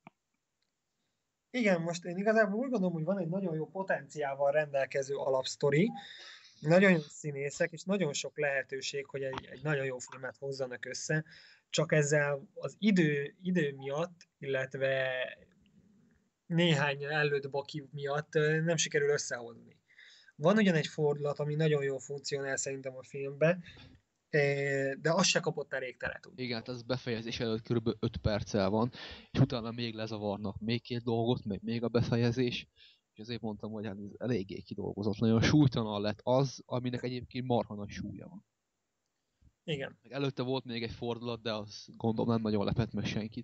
Igen, most én igazából úgy gondolom, hogy van egy nagyon jó potenciával rendelkező alapsztori, nagyon jó színészek, és nagyon sok lehetőség, hogy egy nagyon jó filmet hozzanak össze, csak ezzel az idő miatt, illetve néhány előtt baki miatt nem sikerül összehozni. Van ugyan egy fordulat, ami nagyon jól funkcionál szerintem a filmben, de az se kapott elég teret. Igen, hát ez befejezés előtt kb. 5 perccel van, és utána még lezavarnak még 2 dolgot, meg még a befejezés, és azért mondtam, hogy hát ez eléggé kidolgozott. Nagyon súlytalan lett az, aminek egyébként marha nagy súlya van. Igen. Meg előtte volt még egy fordulat, de az gondolom nem nagyon lepett meg senkit.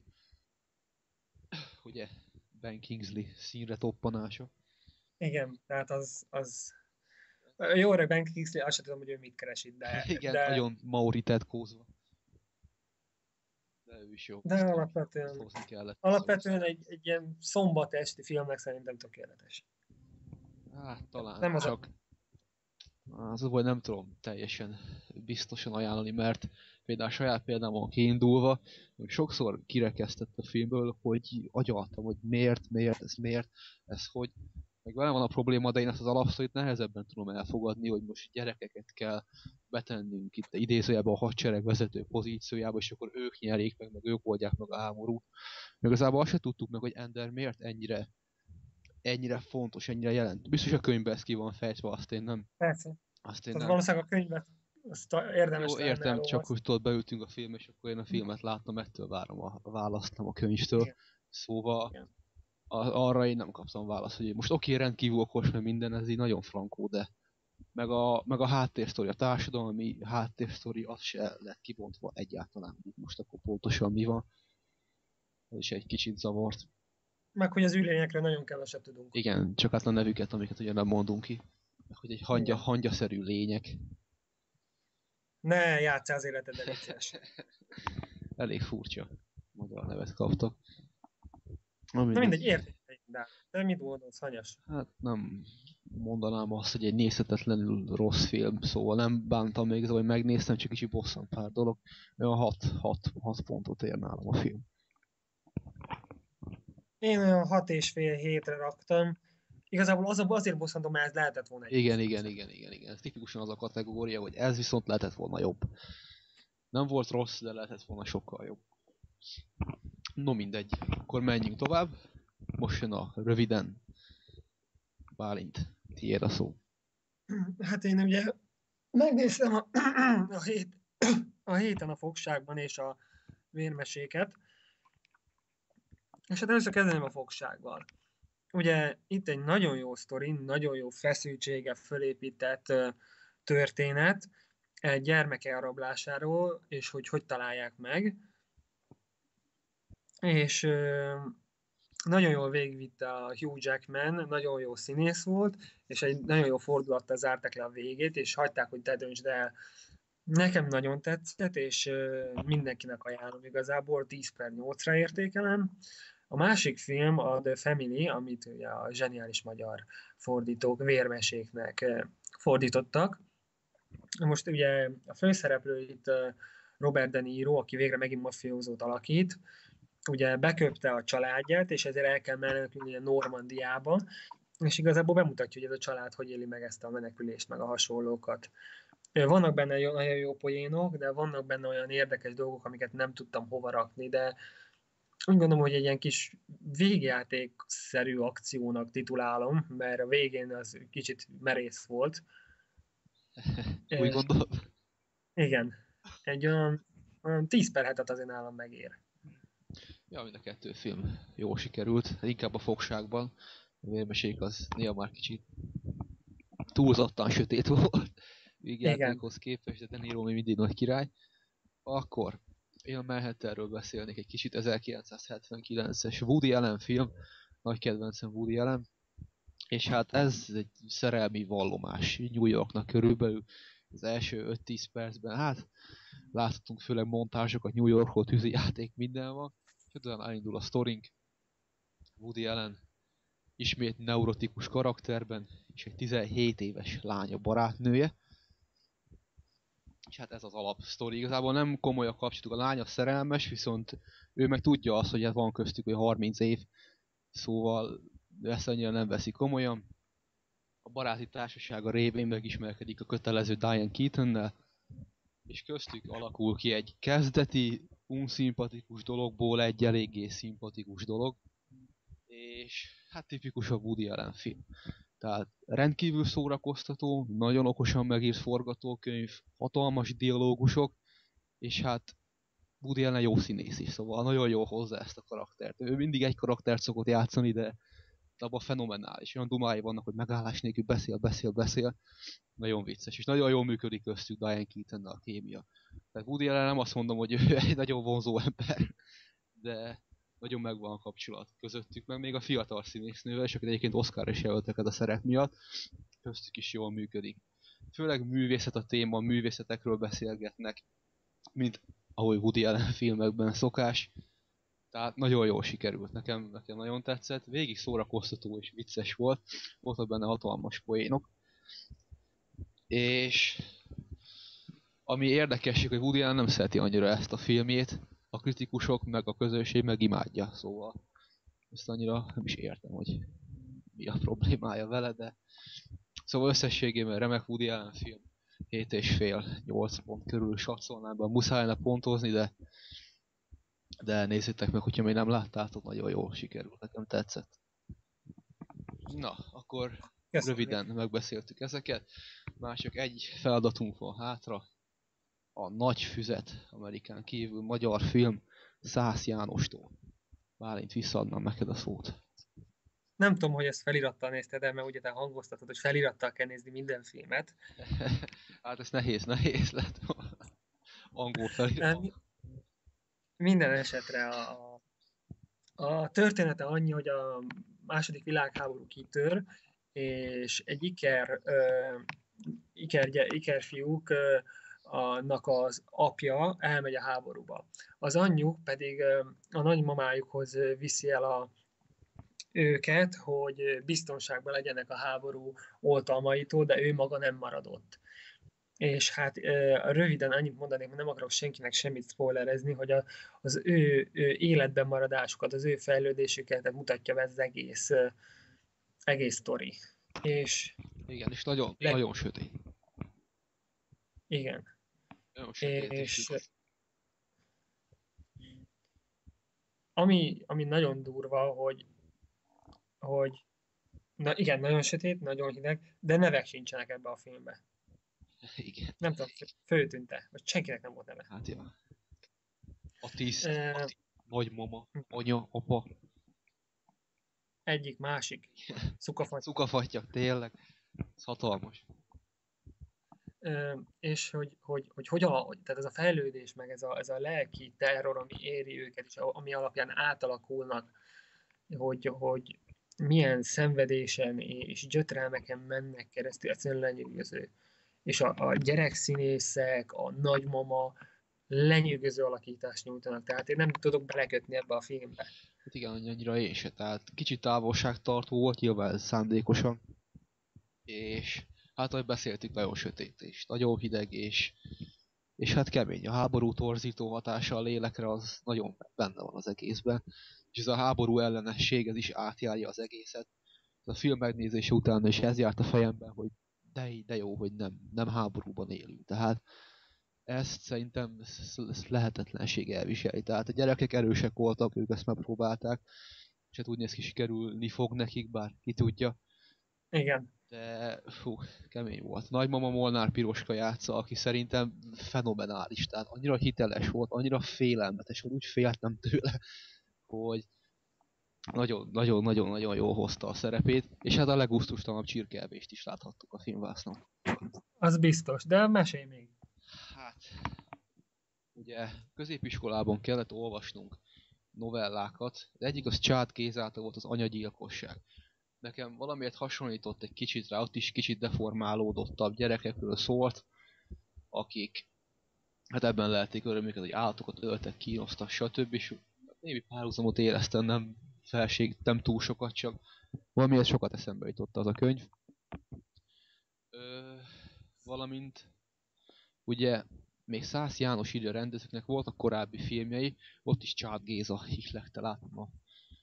Ugye Ben Kingsley színre toppanása. Igen, tehát az jó öreg Ben Kingsley, azt sem tudom, hogy ő mit keres itt, Igen, de, nagyon Mauri tetkózva. De ő is jó. de alapvetően, Hozni kellett. alapvetően egy ilyen szombat esti filmnek szerintem tökéletes. Hát talán, Nem az csak az a baj, nem tudom teljesen biztosan ajánlani, mert például a saját példámon kiindulva, hogy sokszor kirekesztett a filmből, hogy agyaltam, hogy miért, ez hogy. Meg velem van a probléma, de én ezt az alapsztorit nehezebben tudom elfogadni, hogy most gyerekeket kell betennünk itt idézőjelben a hadsereg vezető pozíciójába, és akkor ők nyerik meg ők oldják meg a háborút. Meg igazából azt se tudtuk meg, hogy Ender miért ennyire fontos, ennyire jelent. Biztos a könyvben ez ki van fejtve, azt én nem. persze. Azt én Tehát nem. valószínűleg a könyvet azt érdemes Jó, lenne értem, csak elolvasni. hogy tudod, beültünk a filmbe, és akkor én a filmet láttam, ettől várom a választ, nem a könyvtől. Igen. Szóval Igen. arra én nem kaptam választ, hogy most oké, rendkívül okos, mert minden, ez így nagyon frankó, de meg a háttérsztori, a társadalmi háttérsztori, az se lett kibontva egyáltalán, hogy most akkor pontosan mi van. Ez is egy kicsit zavart. Meg hogy az ülényekre nagyon keveset tudunk. Igen, csak hát a nevüket, amiket ugye nem mondunk ki. Meg hogy egy hangyaszerű lények. Ne játsszál az életed elég. Elég furcsa magyar nevet kaptak. Na mindegy, értékeljük, de te mit gondolsz, hanyas? Hát nem mondanám azt, hogy egy nézhetetlenül rossz film, szóval nem bántam még, hogy megnéztem, csak kicsit bosszant pár dolog. Olyan 6 pontot ér nálam a film. Én olyan 6,5-7-re raktam. Igazából azért bosszantom, mert ez lehetett volna egy Igen. Ez tipikusan az a kategória, hogy ez viszont lehetett volna jobb. Nem volt rossz, de lehetett volna sokkal jobb. No mindegy, akkor menjünk tovább. Most jön a röviden Bálint, tiéd a szó. Hát én ugye megnéztem a héten a fogságban és a vérmeséket, és hát először kezdeném a fogsággal. Ugye itt egy nagyon jó sztori, nagyon jó feszültsége fölépített történet egy gyermek elrablásáról, és hogy találják meg. És nagyon jól végigvitte a Hugh Jackman, nagyon jó színész volt, és egy nagyon jó fordulattal zárták le a végét, és hagyták, hogy te döntsd el. Nekem nagyon tetszett, és mindenkinek ajánlom igazából, 10/8-ra értékelem. A másik film a The Family, amit ugye a zseniális magyar fordítók vérmeséknek fordítottak. Most ugye a főszereplő itt Robert De Niro, aki végre megint mafiózót alakít, ugye beköpte a családját, és ezért el kell menekülni a Normandiába, és igazából bemutatja, hogy ez a család hogy éli meg ezt a menekülést, meg a hasonlókat. Vannak benne nagyon jó poénok, de vannak benne olyan érdekes dolgok, amiket nem tudtam hova rakni, de úgy gondolom, hogy egy ilyen kis végjátékszerű akciónak titulálom, mert a végén az kicsit merész volt. Úgy gondolod? Igen. Egy olyan 10/7 azért nálam megér. Ja, mind a kettő film jó sikerült, inkább a fogságban. A vérmesék az néha már kicsit túlzottan sötét volt Igen. vígjátékhoz képest, de De Niro még mindig nagy király. Akkor én a Manhattanről beszélnék egy kicsit, 1979-es Woody Allen film, nagy kedvencem Woody Allen, és hát ez egy szerelmi vallomás New Yorknak körülbelül az első 5-10 percben, hát láthatunk főleg montázsokat, New Yorkról tűzijáték, minden van, és utána elindul a sztorink, Woody Allen ismét neurotikus karakterben, és egy 17 éves lánya barátnője, és hát ez az alapsztori. Igazából nem komoly a kapcsolatuk, a lánya szerelmes, viszont ő meg tudja azt, hogy hát van köztük, hogy 30 év, szóval ezt annyira nem veszi komolyan. A baráti társasága révén megismerkedik a kötelező Diane Keatonnel, és köztük alakul ki egy kezdeti, unszimpatikus dologból egy eléggé szimpatikus dolog, és hát tipikus a Woody Allen film. Tehát rendkívül szórakoztató, nagyon okosan megírt forgatókönyv, hatalmas dialógusok, és hát Woody Allen jó színész is, szóval nagyon jól hozza ezt a karaktert. Ő mindig egy karaktert szokott játszani, de abban fenomenális. Olyan dumái vannak, hogy megállás nélkül beszél. Nagyon vicces, és nagyon jól működik köztük Diane Keatonnal a kémia. Tehát Woody Allen nem azt mondom, hogy ő egy nagyon vonzó ember, de nagyon megvan a kapcsolat közöttük, meg még a fiatal színésznővel, és akik egyébként Oscar is jelöltek a szerep miatt, köztük is jól működik. Főleg művészet a téma, művészetekről beszélgetnek, mint ahogy Woody Allen filmekben szokás. Tehát nagyon jól sikerült, nekem nagyon tetszett, végig szórakoztató és vicces volt, voltak benne hatalmas poénok. És ami érdekesség, hogy Woody Allen nem szereti annyira ezt a filmjét, a kritikusok meg a közönség meg imádja, szóval ezt annyira nem is értem, hogy mi a problémája vele, de szóval összességében remek Woody Allen film. 7,5-8 pont körül satszolnám be, muszájna pontozni, de nézzétek meg, hogyha még nem láttátok, nagyon jól sikerült, nekem tetszett. Na, akkor röviden megbeszéltük ezeket. Már csak egy feladatunk van hátra. A Nagy Füzet, Amerikán kívül, magyar film, Szász Jánostól. Bálint, visszaadnám neked a szót. Nem tudom, hogy ezt felirattal nézted el, mert ugye te hangoztatod, hogy felirattal kell nézni minden filmet. Hát ez nehéz lett. Angol felirat. Minden esetre a története annyi, hogy a második világháború kitör, és egy ikerfiúk annak az apja elmegy a háborúba. Az anyjuk pedig a nagymamájukhoz viszi el őket, hogy biztonságban legyenek a háború oltalmaitól, de ő maga nem maradott. És hát röviden annyit mondanék, mert nem akarok senkinek semmit spoilerezni, hogy az ő életben maradásukat, az ő fejlődésüket mutatja be ez az egész sztori. És igen, és nagyon sötét. Igen. Nagyon sötét És ami nagyon durva, hogy Na igen, nagyon sötét, nagyon hideg, de nevek sincsenek ebbe a filmbe. Igen. Nem tudom, föltűnte, vagy senkinek nem volt neve. Hát ja. A tiszt, Ö, nagymama, anya, apa. Egyik, másik, szukafattyú. Cukafatyak, tényleg. Ez hatalmas. És hogy tehát ez a fejlődés, meg ez a lelki terror, ami éri őket, és ami alapján átalakulnak, hogy milyen szenvedésen és gyötrelmeken mennek keresztül, egyszerűen lenyűgöző. És a gyerekszínészek, a nagymama lenyűgöző alakítást nyújtanak, tehát én nem tudok belekötni ebbe a filmbe. Hát igen, annyira én se. Tehát kicsit távolságtartó volt, nyilván ez szándékosan. És hát ahogy beszéltük, nagyon sötét és nagyon hideg, és hát kemény. A háború torzító hatása a lélekre az nagyon benne van az egészben. És ez a háború ellenesség, ez is átjárja az egészet. A film megnézése után is ez járt a fejemben, hogy de jó, hogy nem háborúban élünk. Tehát ezt szerintem ezt lehetetlenség elviselni. Tehát a gyerekek erősek voltak, ők ezt megpróbálták, és hát úgy néz ki, sikerülni fog nekik, bár ki tudja. Igen, De fú, kemény volt. Nagymama Molnár Piroska játsza, aki szerintem fenomenális, tehát annyira hiteles volt, annyira félelmetes, hogy úgy féltem tőle, hogy nagyon-nagyon-nagyon jól hozta a szerepét, és hát a leggusztustalanabb csirkelvést is láthattuk a filmvásznon. az biztos, de mesélj még. Hát, ugye középiskolában kellett olvasnunk novellákat, de egyik az Csád Gézától volt, az Anyagyilkosság. Nekem valamiért hasonlított egy kicsit rá, ott is kicsit deformálódottabb gyerekekről szólt, akik hát ebben lehették örömüket, hogy állatokat öltek, kínoztak, stb. És némi párhuzamot éreztem, nem felségtem túl sokat, csak valamiért sokat eszembe jutott az a könyv. Ö, valamint ugye még Szász János írja rendezőknek voltak korábbi filmjei, ott is Csád Géza ihlegte, látom a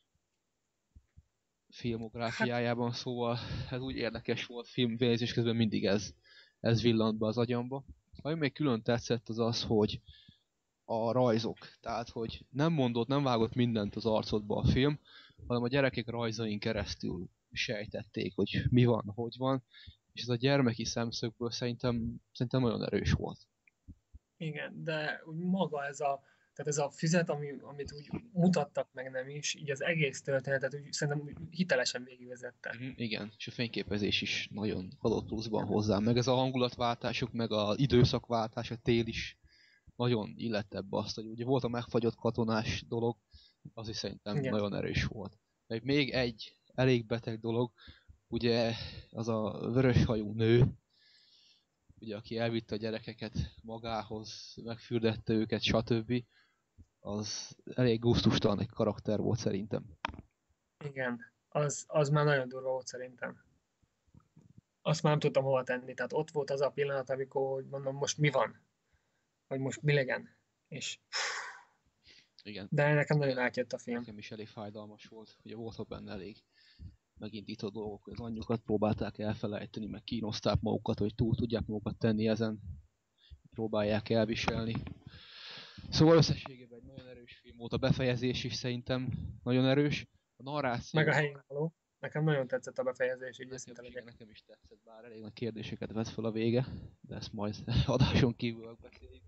Hát filmográfiájában, szóval ez úgy érdekes volt, filmvérzés közben mindig ez villant be az agyamba. Ami még külön tetszett az az, hogy a rajzok, tehát hogy nem mondott, nem vágott mindent az arcodba a film, hanem a gyerekek rajzain keresztül sejtették, hogy mi van, hogy van, és ez a gyermeki szemszögből szerintem nagyon erős volt. igen, de úgy maga tehát ez a füzet, amit úgy mutattak meg nem is, így az egész történetet úgy szerintem úgy hitelesen végigvezette. Igen, és a fényképezés is nagyon adott pluszban hozzá, meg ez a hangulatváltások, meg az időszakváltás, a tél is nagyon illett ebbe azt, hogy ugye volt a megfagyott katonás dolog, az is szerintem Igen, nagyon erős volt. Meg még egy elég beteg dolog, ugye az a vöröshajú nő, ugye aki elvitte a gyerekeket magához, megfürdette őket, stb. Az elég gusztustalan egy karakter volt szerintem. igen, az már nagyon durva volt szerintem. Azt már nem tudtam hova tenni, tehát ott volt az a pillanat, amikor hogy mondom, most mi van? Vagy most mi legyen? És Igen, de nekem nagyon átjött a film. nekem is elég fájdalmas volt, ugye voltak benne elég megindított dolgok, hogy az anyjukat próbálták elfelejteni, meg kínozták magukat, hogy túl tudják magukat tenni ezen, próbálják elviselni. Szóval összességében egy nagyon erős film volt, a befejezés is szerintem nagyon erős. A Meg a narráció helyén való. Nekem nagyon tetszett a befejezés, így nekem őszinte is, igen, legyek. nekem is tetszett, bár elég nagy kérdéseket vett fel a vége, de ezt majd adáson kívül megbeszéljük.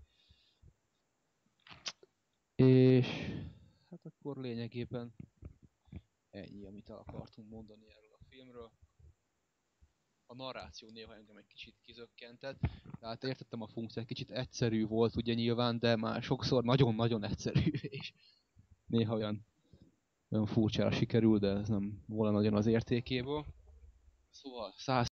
És hát akkor lényegében ennyi, amit el akartunk mondani erről a filmről. A narráció néha engem egy kicsit kizökkentett, tehát értettem a funkciót, kicsit egyszerű volt ugye nyilván, de már sokszor nagyon-nagyon egyszerű, és néha olyan furcsára sikerül, de ez nem volna nagyon az értékéből. Szóval 100